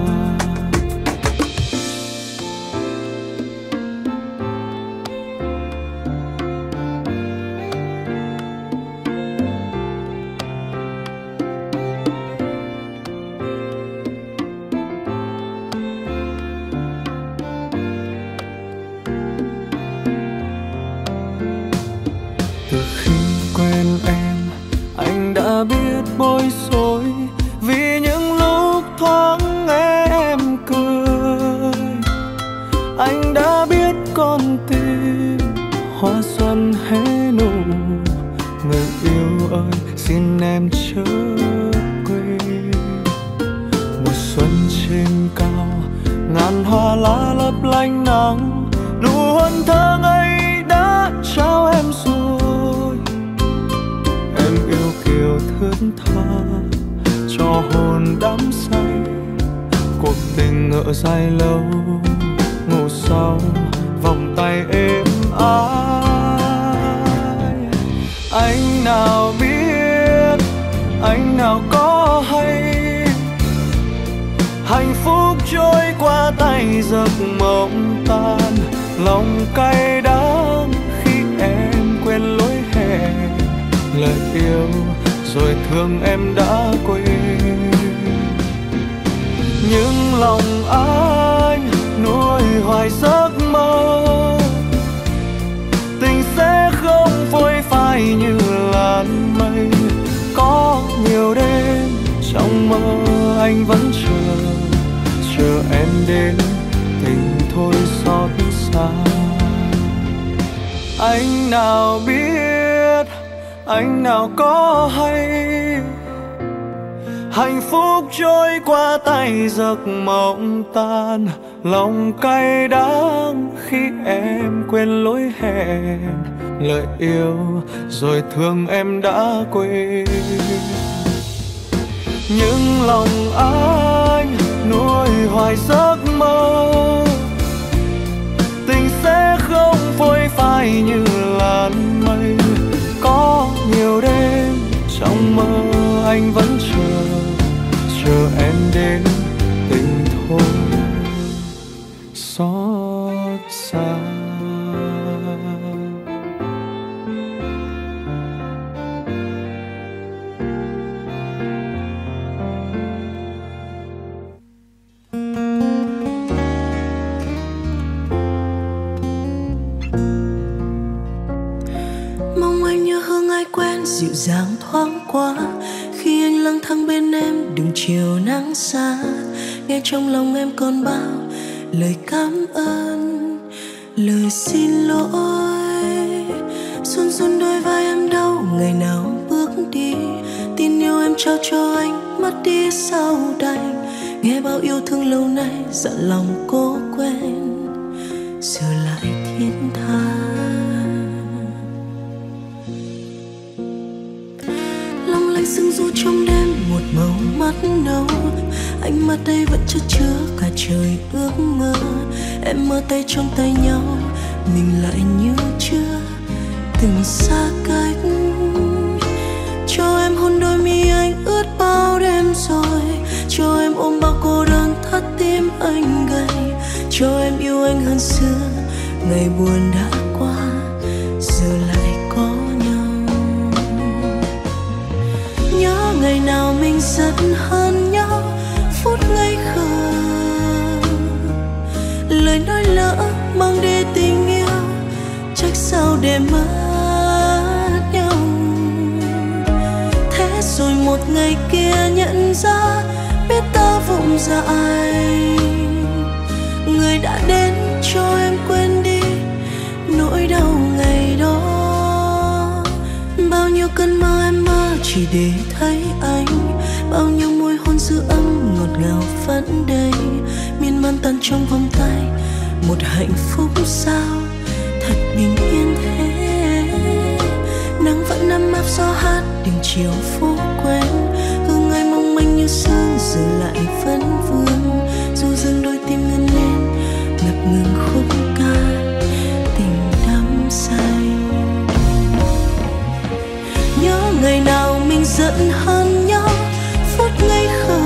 A: Từ khi quen em, anh đã biết bối rối vì những lúc thoáng nghe em cười. Anh đã biết con tim hoa xuân hé nụ. Người yêu ơi, xin em chớ quên. Mùa xuân trên cao, ngàn hoa lá lấp lánh nắng. Nụ hôn thơ ngây đã trao em rồi. Em yêu kiều thướt tha, cho hồn đắm say. Cuộc tình ngỡ dài lâu, ngủ sau vòng tay êm ái. Anh nào biết, anh nào có hay, hạnh phúc trôi qua tay giấc mộng tan. Lòng cay đắng khi em quên lối hẹn, lời yêu rồi thương em đã quên. Nhưng lòng anh nuôi hoài giấc mơ, tình sẽ không phôi phai như làn mây. Có nhiều đêm trong mơ anh vẫn chờ, chờ em đến tình thôi xót xa. Anh nào biết, anh nào có hay, hạnh phúc trôi qua tay giấc mộng tan. Lòng cay đắng khi em quên lối hẹn, lời yêu rồi thương em đã quên. Nhưng lòng anh nuôi hoài giấc mơ, tình sẽ không phôi phai như làn mây. Có nhiều đêm trong mơ anh vẫn chờ, chờ em đến tình thôi xót xa.
B: Dịu dàng thoáng qua khi anh lang thang bên em đừng chiều nắng xa. Nghe trong lòng em còn bao lời cảm ơn, lời xin lỗi. Run run đôi vai em đau ngày nào bước đi, tin yêu em trao cho anh mất đi sau đành. Nghe bao yêu thương lâu nay dặn lòng cố quên, giờ lại thiên tha. Sương du trong đêm một màu mắt nâu, ánh mắt đây vẫn chất chứa cả trời ước mơ. Em mơ tay trong tay nhau, mình lại như chưa từng xa cách. Cho em hôn đôi mi anh ướt bao đêm rồi, cho em ôm bao cô đơn thắt tim anh gầy. Cho em yêu anh hơn xưa, ngày buồn đã qua giờ lại có ngày nào mình giận hơn nhau phút ngây khờ. Lời nói lỡ mang đi tình yêu, trách sao để mất nhau. Thế rồi một ngày kia nhận ra biết ta vụng dại, người đã đến cho em quên đi nỗi đau ngày đó. Bao nhiêu cơn mơ em mơ chỉ để thấy anh, bao nhiêu môi hôn dư âm ngọt ngào vẫn đây. Miên man tan trong vòng tay một hạnh phúc sao thật bình yên thế. Nắng vẫn ấm áp gió hát đêm chiều phố quen, hương ai mong manh như sương giờ lại vẫn vương. Dù dừng đôi tim ngân lên ngập ngừng khúc ca. giận hờn nhau phút ngây khờ,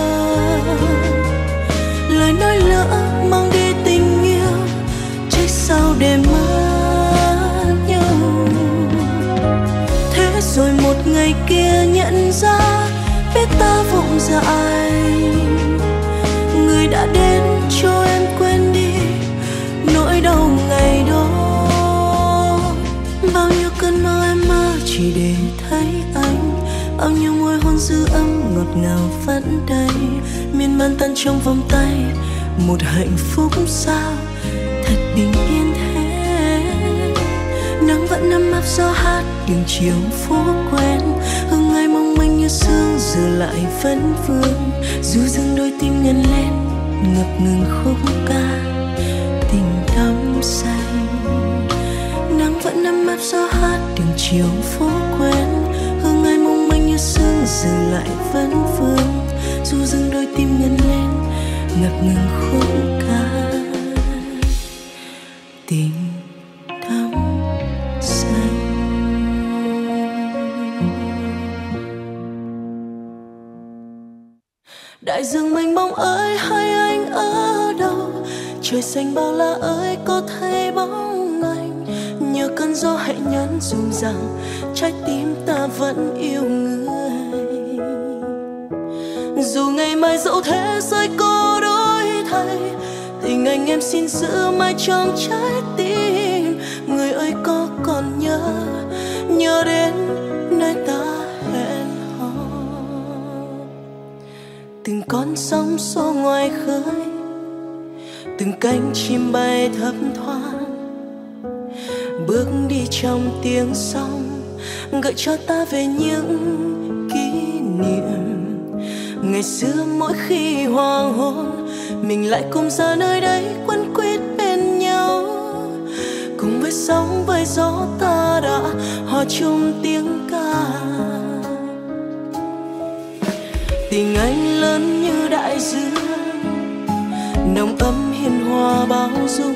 B: lời nói lỡ mang đi tình yêu trách sao để mất nhau. Thế rồi một ngày kia nhận ra biết ta vụng dại, người đã đến cho em quên đi nỗi đau ngày đó. Bao nhiêu cơn mơ em mơ chỉ để thấy anh, bao nhiêu môi hôn dư âm ngọt ngào vẫn đây, miên man tan trong vòng tay một hạnh phúc sao thật bình yên thế. Nắng vẫn ấm áp gió hát đường chiều phố quen, hương ngày mong manh như sương giờ lại vẫn vương, du dương đôi tim ngân lên ngập ngừng khúc ca tình đắm say. Nắng vẫn ấm áp gió hát đường chiều phố quen, hương ngày mong manh như sương giờ lại vẫn vương, du dương đôi tim ngân lên ngập ngừng khúc ca tình đắm say. Đại dương mênh mông ơi hay anh ở đâu, trời xanh bao la ơi có thấy bóng anh, nhờ cơn gió hãy nhắn dùm rằng trái tim ta vẫn yêu người. Dù ngày mai dẫu thế giới có đổi thay, tình anh em xin giữ mãi trong trái tim. Người ơi có còn nhớ, nhớ đến nơi ta hẹn hò. Từng con sóng xô ngoài khơi, từng cánh chim bay thấp thoáng, bước đi trong tiếng sóng gợi cho ta về những kỷ niệm. Ngày xưa mỗi khi hoàng hôn, mình lại cùng ra nơi đây quấn quýt bên nhau, cùng với sóng với gió ta đã hòa chung tiếng ca. Tình anh lớn như đại dương, nồng ấm hiền hòa bao dung,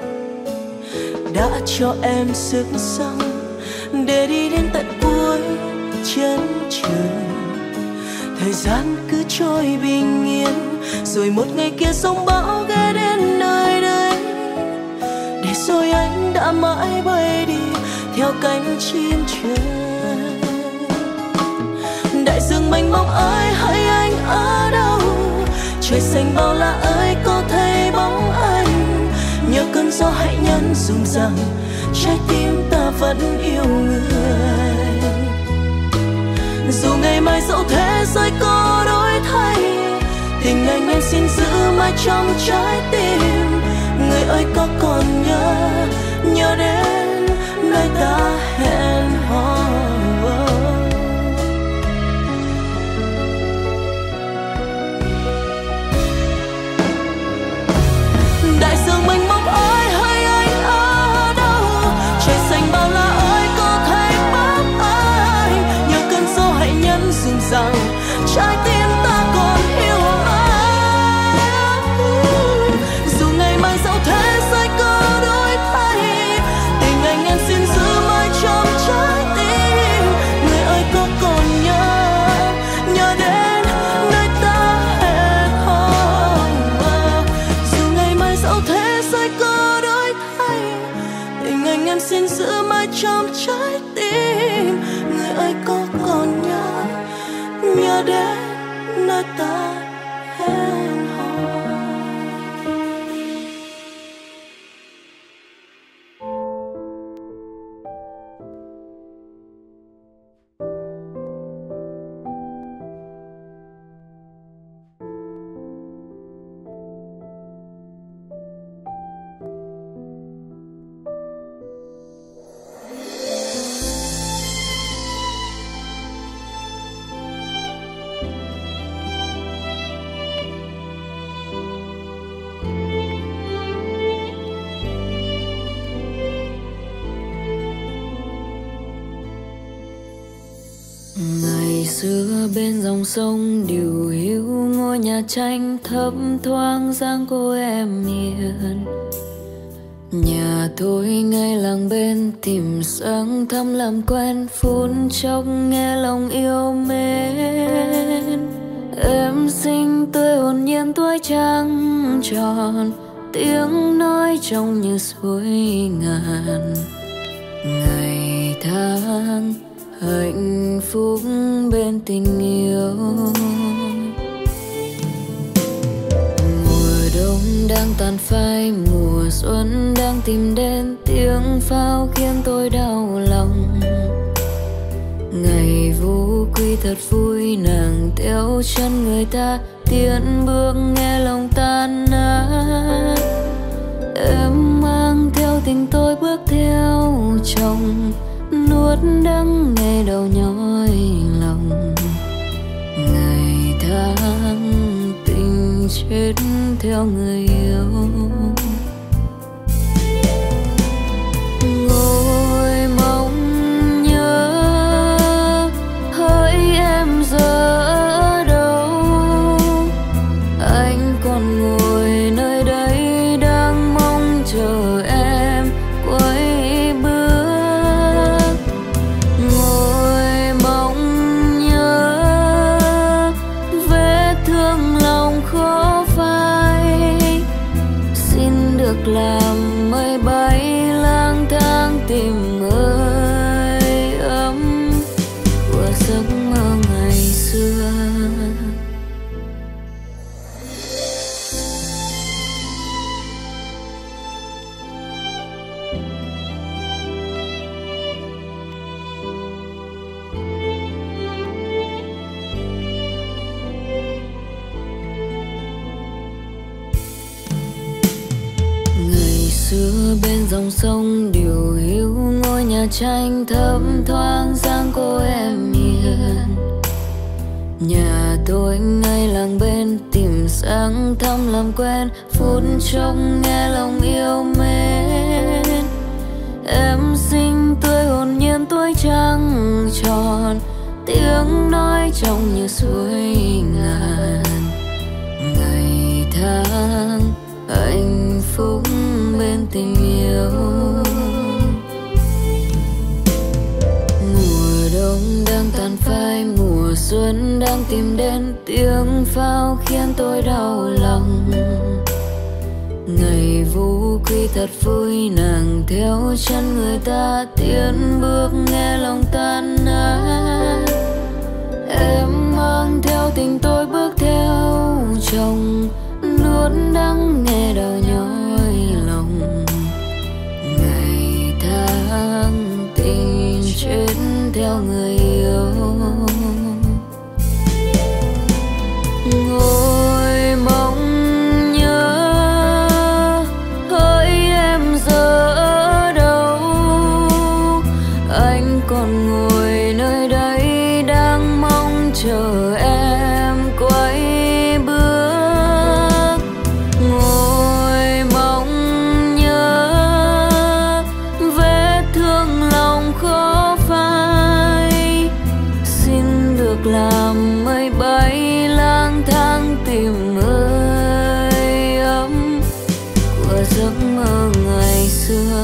B: đã cho em sức sống để đi đến tận cuối chân trời. Thời gian cứ trôi bình yên, rồi một ngày kia sóng bão ghé đến nơi đây, để rồi anh đã mãi bay đi theo cánh chim trời. Đại dương mênh mông ơi hỡi anh ở đâu, trời xanh bao la ơi có thấy bóng anh, nhớ cơn gió hãy nhắn dùm rằng trái tim ta vẫn yêu người. Dù ngày mai dẫu thế giới có đổi thay, tình anh em xin giữ mãi trong trái tim. Người ơi có còn nhớ, nhớ đến nơi ta hẹn hò. Đại dương mênh mông ơi hỡi anh ở đâu, trời xanh bao la ơi có thấy bóng anh, nhớ cơn gió hãy nhắn dùm rằng trái tim ta còn yêu anh. Dù ngày mai dẫu thế giới có đổi thay, tình anh em xin giữ mãi trong trái tim. Người ơi có còn nhớ, nhớ đến nơi ta hẹn hò. Dù ngày mai dẫu thế giới có đổi thay, tình anh em xin giữ mãi trong trái tim. Người ơi có còn nhớ, nhớ đến nơi ta hẹn hò.
C: Ngày xưa bên dòng sông điều hiu, ngôi nhà tranh thấp thoáng dáng cô em hiền. Nhà tôi ngay làng bên, tìm sáng thăm làm quen, phút chốc nghe lòng yêu mến. Em xinh tươi hồn nhiên tuổi trăng tròn, tiếng nói trong như suối ngàn. Ngày tháng hạnh phúc bên tình yêu. Mùa đông đang tàn phai, mùa xuân đang tìm đến, tiếng pháo khiến tôi đau lòng. Ngày vũ quy thật vui, nàng theo chân người ta tiến bước nghe lòng tan nát. Em mang theo tình tôi bước theo chồng, nuốt đắng nghe đầu nhói lòng. Ngày tháng tình chết theo người yêu. Ngồi mong nhớ hỡi em giờ ở đâu. Anh còn ngồi nơi đây đang mong chờ em quay bước. Ngồi mong nhớ vết thương lòng khó phai. Xin được làm mây bay lang thang tìm hơi ấm của giấc mơ ngày xưa. Ngày xưa bên dòng sông điều hiu, ngôi nhà tranh thấp thoáng dáng cô em hiền. Nhà tôi ngay làng bên, tìm sáng thăm làm quen, phút chốc nghe lòng yêu mến. Em xinh tươi hồn nhiên tuổi trăng tròn, tiếng nói trong như suối ngàn. Ngày tháng hạnh phúc bên tình yêu. Mùa đông đang tàn phai, mùa xuân đang tìm đến, tiếng pháo khiến tôi đau lòng. Ngày vũ quy thật vui, nàng theo chân người ta tiến bước nghe lòng tan nát. Em mang theo tình tôi bước theo chồng, nuốt đắng nghe đầu nhói lòng. Ngày tháng tình chết theo người yêu. Ngồi mong nhớ hỡi em giờ ở đâu. Anh còn ngồi nơi đây đang mong chờ em quay bước. Ngồi mong nhớ vết thương lòng khó phai. Xin được làm mây bay lang thang tìm hơi ấm của giấc mơ ngày xưa.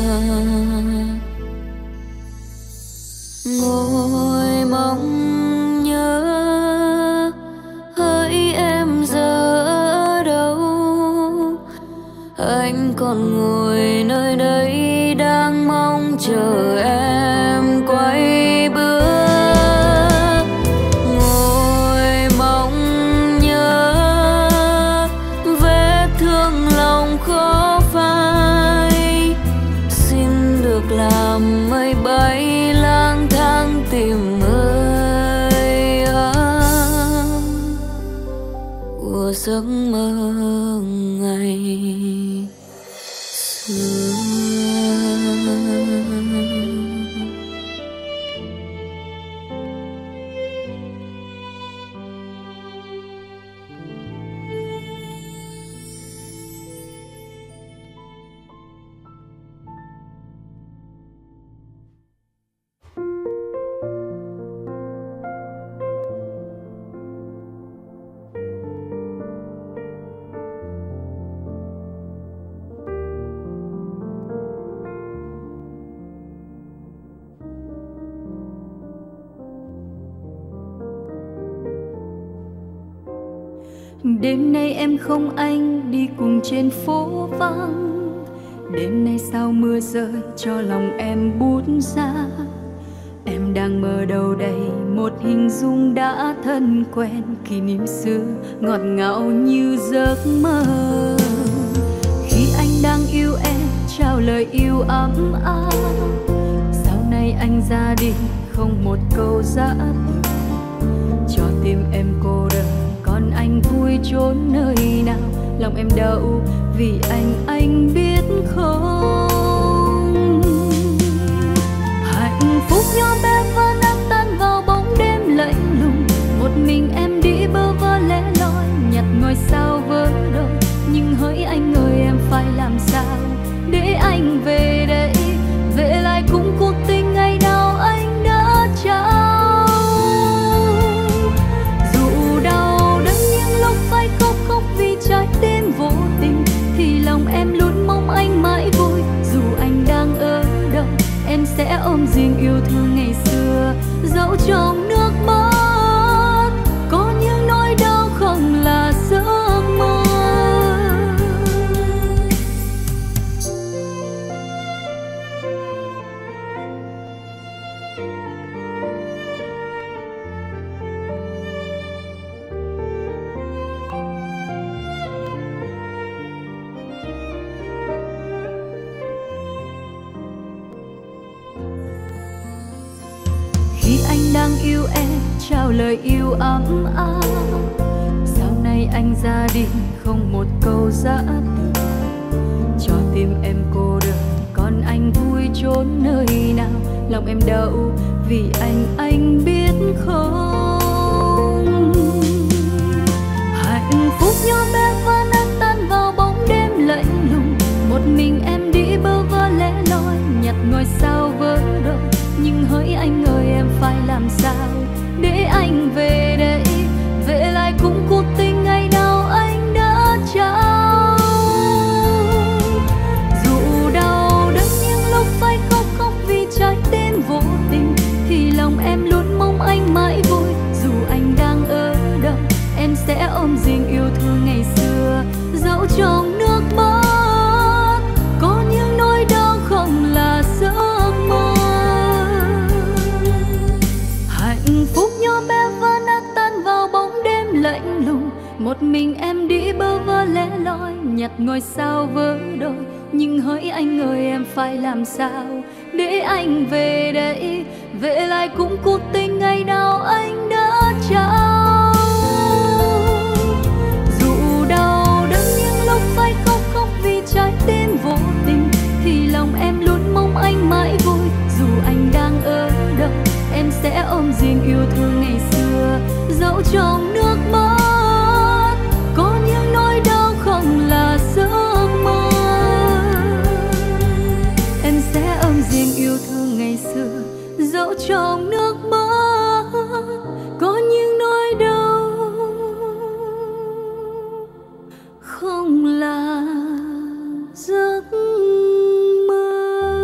C: Ngồi mong nhớ hỡi em giờ ở đâu. Anh còn ngồi nơi đây đang mong chờ em quay bước. Ngồi mong nhớ vết thương lòng khó phai. Xin được làm mây bay lang thang tìm hơi ấm của giấc mơ ngày xưa.
B: Đêm nay em không anh đi cùng trên phố vắng. Đêm nay sao mưa rơi cho lòng em bút ra. Em đang mơ đâu đây một hình dung đã thân quen. Kỷ niệm xưa ngọt ngào như giấc mơ. Khi anh đang yêu em trao lời yêu ấm áp. Sau này anh ra đi không một câu giã từ. Cho tim em cô đơn còn anh vui trốn nơi nào. Lòng em đau vì anh anh biết không. Hạnh phúc nhỏ bé và nắng tan vào bóng đêm lạnh lùng. Một mình em đi bơ vơ lẻ loi nhặt ngôi sao vỡ đôi. Nhưng hỡi anh ơi em phải làm sao để anh về đây, về lại cùng cuộc tình ngày nào anh đã trao. Dù đau đớn những lúc phải khóc khóc vì trái tim vô tình, thì lòng em luôn mong anh mãi vui. Dù anh đang ở đâu em sẽ ôm riêng yêu thương ngày xưa. Dẫu trong nước mắt có những nỗi đau không là giấc mơ. Khi anh đang yêu em trao lời yêu ấm áp. Sau này anh ra đi không một câu giã từ. Cho tim em cô đơn còn anh vui trốn nơi nào. Lòng em đau vì anh anh biết không. Hạnh phúc nhỏ bé và nắng tan vào bóng đêm lạnh lùng. Một mình em đi bơ vơ lẻ loi nhặt ngôi sao vỡ đôi. Nhưng hỡi anh ơi em phải làm sao để anh về đây, về lại cùng cuộc tình ngày nào anh đã trao. Dù đau đớn những lúc phải khóc khóc vì trái tim vô tình, thì lòng em luôn mong anh mãi vui. Dù anh đang ở đâu em sẽ ôm riêng yêu thương ngày xưa. Dẫu trong nước mắt có những nỗi đau không là giấc mơ. Hạnh phúc nhỏ bé và nát tan vào bóng đêm lạnh lùng. Một mình em đi bơ vơ lẻ loi nhặt ngôi sao vỡ đôi. Nhưng hỡi anh ơi em phải làm sao để anh về đây, về lại cùng cuộc tình ngày nào anh đã trao. Dù đau đớn những lúc phải khóc khóc vì trái tim vô tình, thì lòng em luôn mong anh mãi vui. Dù anh đang ở đâu em sẽ ôm riêng yêu thương ngày xưa. Dẫu trong nước mắt có những nỗi đau không là giấc mơ. Em sẽ ôm riêng yêu thương ngày xưa. Dẫu trong nước mắt có những nỗi đau không là giấc mơ.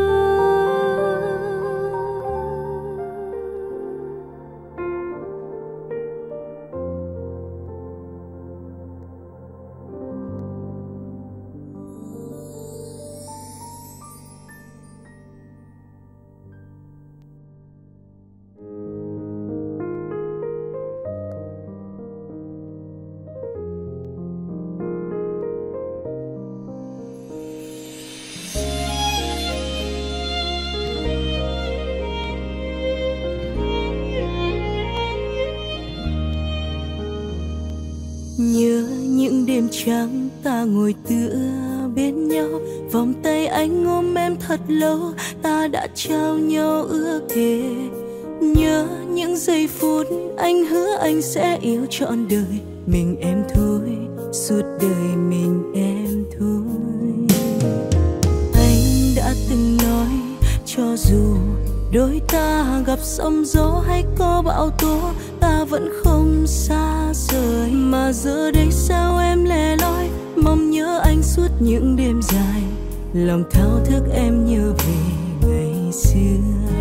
B: Nhớ những đêm trắng ta ngồi tựa bên nhau, vòng tay anh ôm em thật lâu, ta đã trao nhau ước thề. Nhớ những giây phút anh hứa anh sẽ yêu trọn đời, mình em thôi, suốt đời mình em thôi. Anh đã từng nói cho dù đôi ta gặp sóng gió hay có bão tố, ta vẫn không xa rời. Mà giờ đây sao em lẻ loi, mong nhớ anh suốt những đêm dài, lòng thao thức em nhớ về ngày xưa.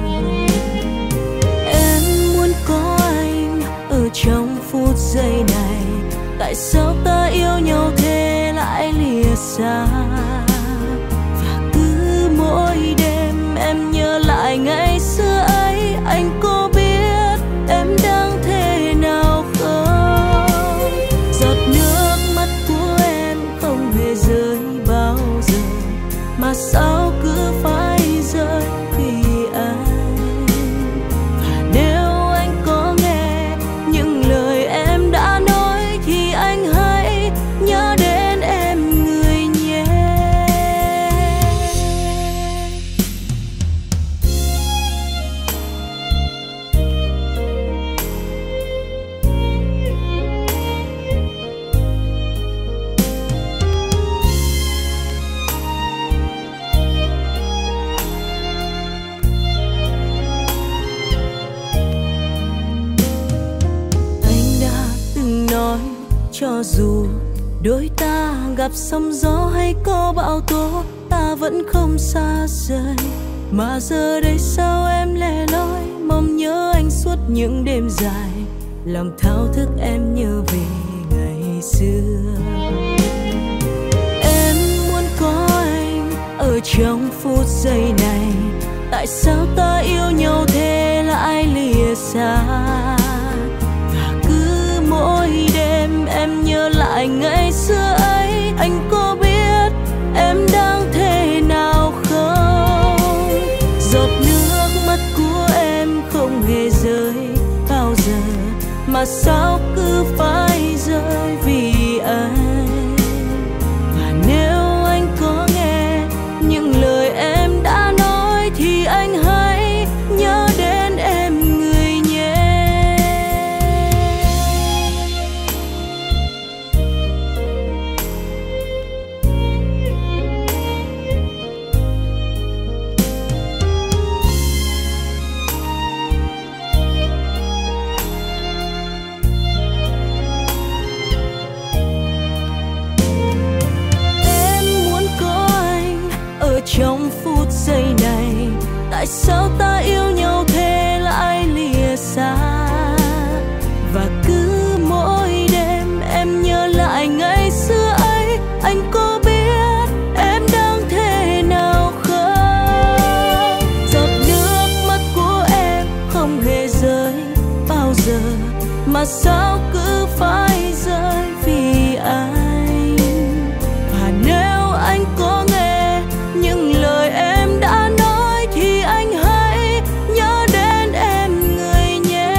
B: Em muốn có anh ở trong phút giây này, tại tại sao ta yêu nhau thế lại lìa xa. Và cứ mỗi đêm em nhớ lại ngày xưa ấy, anh có biết em đang thế nào không? Giọt nước mắt của em không hề rơi bao giờ, mà sao cứ phải rơi vì anh. Và nếu anh có nghe những lời em đã nói thì anh hãy nhớ đến em người nhé. Cho dù đôi ta gặp sóng gió hay có bão tố, ta vẫn không xa rời. Mà giờ đây sao em lẻ loi, mong nhớ anh suốt những đêm dài, lòng thao thức em nhớ về ngày xưa. Em muốn có anh ở trong phút giây này, tại sao ta yêu nhau thế lại lìa xa. Mỗi đêm em nhớ lại ngày xưa ấy, anh có biết em đang thế nào không? Giọt nước mắt của em không hề rơi bao giờ, mà sao cứ phải rơi vì anh. Và nếu anh có nghe những lời em đã nói thì anh hãy nhớ đến em người nhé. Trong phút giây này, tại sao ta yêu nhau thế lại lìa xa. Và cứ mỗi đêm em nhớ lại ngày xưa ấy, anh có biết em đang thế nào không? Giọt nước mắt của em không hề rơi bao giờ, mà sao cứ phải rơi vì anh. Và nếu anh có nghe những lời em đã nói thì anh hãy nhớ đến em người nhé.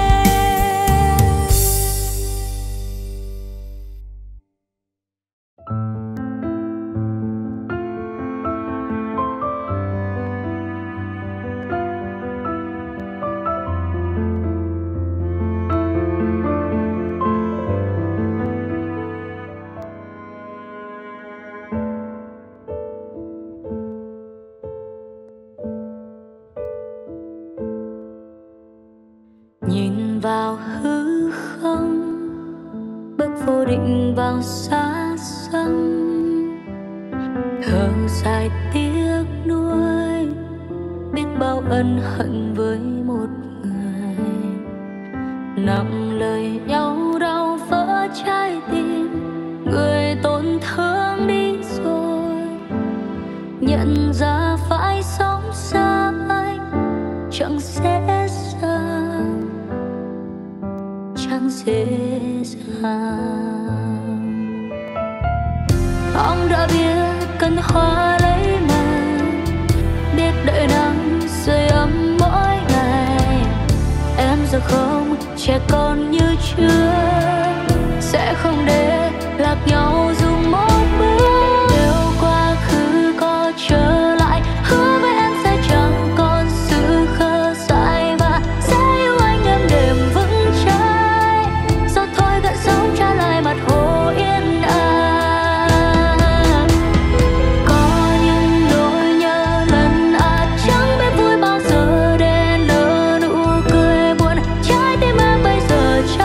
C: Nhìn vào hư không, bước vô định vào xa xăm, thở dài tiếc nuối, biết bao ân hận với một người. Nặng lời nhau đau vỡ trái tim, người tổn thương đi rồi. Nhận ra phải sống xa anh chẳng dễ dàng, chẳng dễ dàng. Ông đã biết cần hoa lấy màng, biết đợi nắng sưởi ấm mỗi ngày. Em giờ không trẻ con như trước, sẽ không để lạc nhau dù một bước. Nếu quá khứ có trở lại, hứa với em sẽ chẳng còn sự khờ dại, và sẽ yêu anh em đêm vững trái. Gió thôi gợn sóng trả lại mặt hồ yên ả. Có những nỗi nhớ lần à chẳng biết vui bao giờ để nở nụ cười buồn. Trái tim em bây giờ chẳng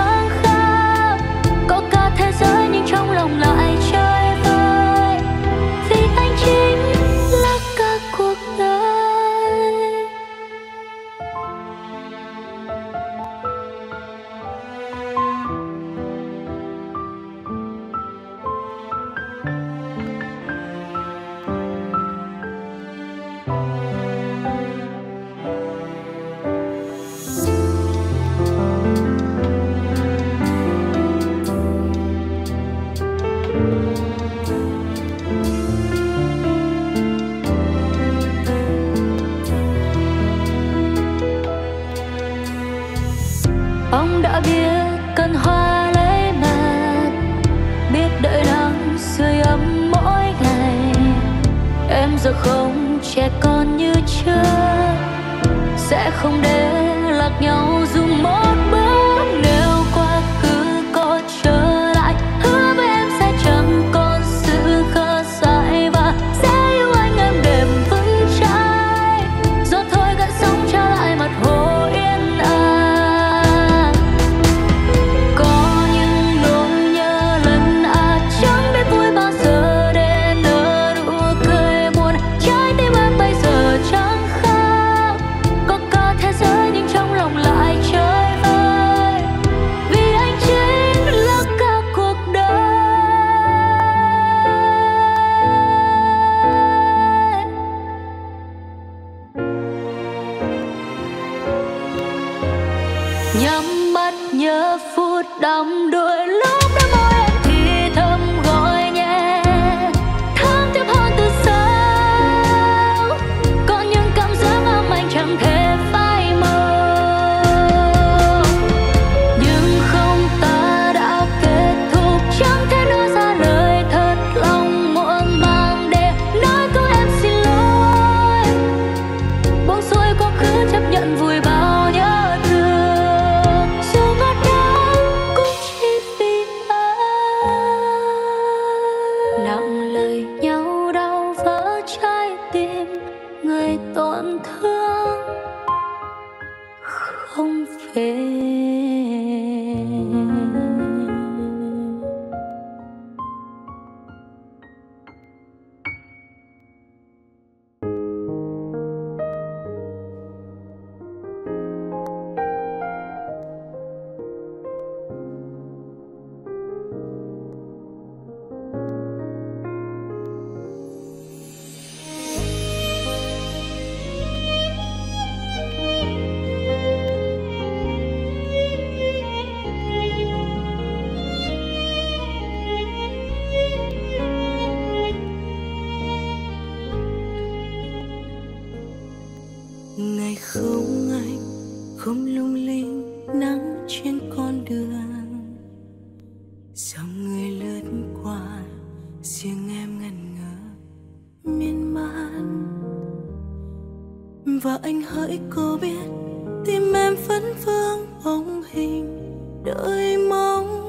C: giờ không trẻ con như trước, sẽ không để lạc nhau dù một bước. Nếu quá khứ có trở lại, hứa với em sẽ chẳng còn sự khờ dại và sẽ yêu anh em đêm vững chãi. Gió thôi gợn sóng trở lại mặt hồ yên ả. Có những nỗi nhớ lần à chẳng biết vui bao giờ để nở nụ cười buồn. Trái tim em bây giờ chẳng khác, có cả thế giới nhưng trong lòng lại chơi vơi. Vì anh chính là cả cuộc đời. Nhắm mắt nhớ phút đắm đuối, lúc đã môi em thì thầm gọi nhẹ, thơm tiếp hôn từ sau. Có những cảm giác ấm anh chẳng thể phai màu, nhưng không, ta đã kết thúc. Chẳng thể nói ra lời thật lòng muộn màng để nói câu em xin lỗi. Buông xuôi quá khứ chấp nhận vùi bao nhớ thương, dù ngọt đắng cũng chỉ vì anh. Nặng lời nhau đau vỡ trái tim người tổn thương không về.
B: Ngày không anh, không lung linh nắng trên con đường, dòng người lướt qua riêng em ngẩn ngơ miên man. Và anh hỡi có biết tim em vẫn vương bóng hình đợi mong,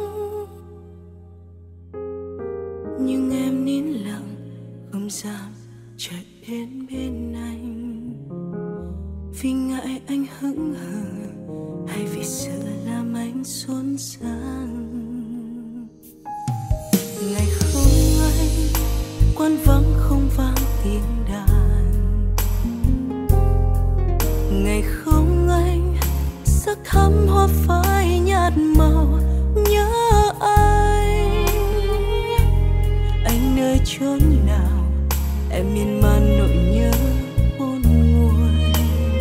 B: nhưng em nín lặng không dám chạy đến bên anh. Vì ngại anh hững hờ hay vì sợ làm anh xốn sang. Ngày không anh, quán vắng không vang tiếng đàn. Ngày không anh, sắc thắm hoa phai nhạt màu nhớ anh. Anh nơi chốn nào em miên man nỗi nhớ buồn nguôi.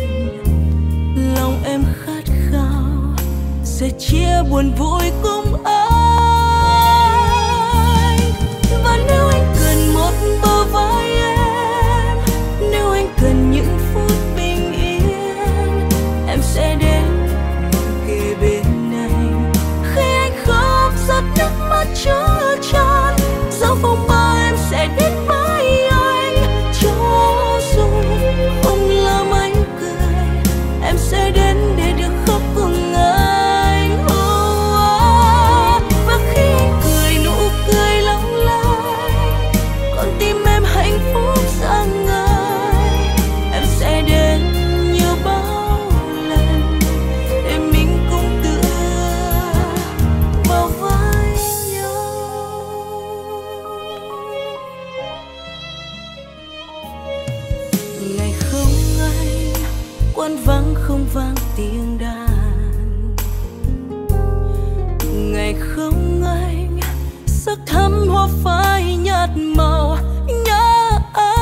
B: Lòng em khát khao sẽ chia buồn vui cùng anh. Và nếu anh cần một bờ vai em, nếu anh cần những phút bình yên, em sẽ đến kề bên anh. Khi anh khóc giọt nước mắt chứa chan, dẫu phong ba em sẽ đến mãi anh. Cho dù không làm anh cười, em sẽ đến để được khóc cùng anh. Oh, oh. Và khi anh cười nụ cười long lanh, con tim em hạnh phúc rạng ngời, em sẽ đến như bao lần để mình cùng tựa vào vai nhau. Ngày không anh, quán vắng không vang tiếng đàn. Ngày không anh, sắc thắm hoa phai nhạt màu nhớ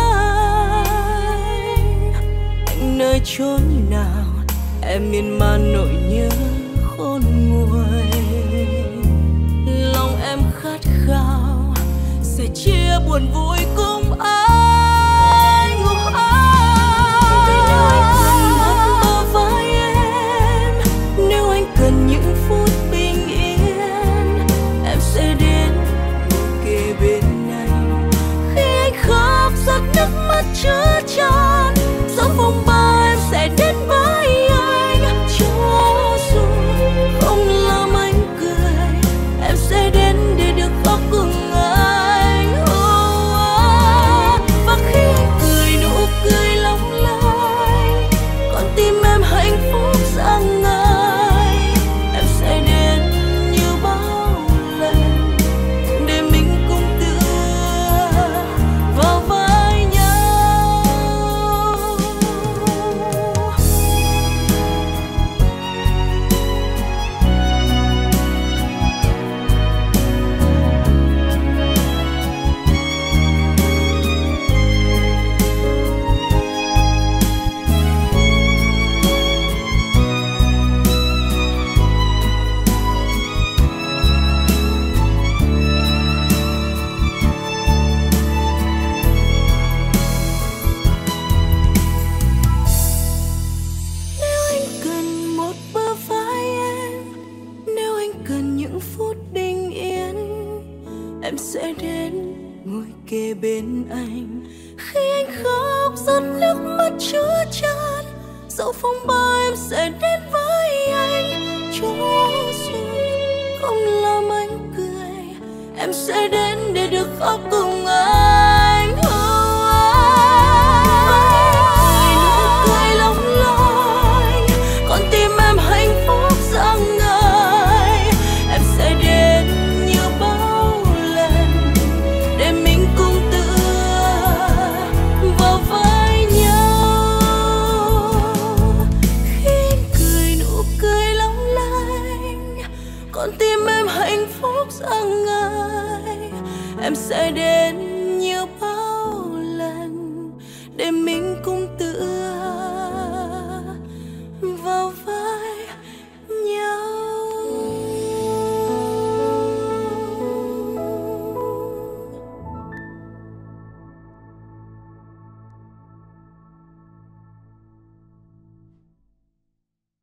B: anh. Anh nơi chốn nào em miên man nỗi nhớ khôn nguôi. Lòng em khát khao sẽ chia buồn vui cùng anh. Oh, oh. Nếu anh cần một bờ vai em, nếu anh cần những phút bình yên, em sẽ đến kề bên anh. Khi anh khóc giọt nước mắt Khi anh khóc giọt nước mắt chứa chan, dẫu phong ba em sẽ đến với anh. Cho dù không làm anh cười, em sẽ đến để được khóc cùng anh. Nụ cười long lanh, con tim em hạnh phúc rạng ngời. Em sẽ đến như bao lần để mình cùng tựa vào vai nhau. Khi anh cười nụ cười long lanh, con tim em hạnh phúc rạng ngời. Em sẽ đến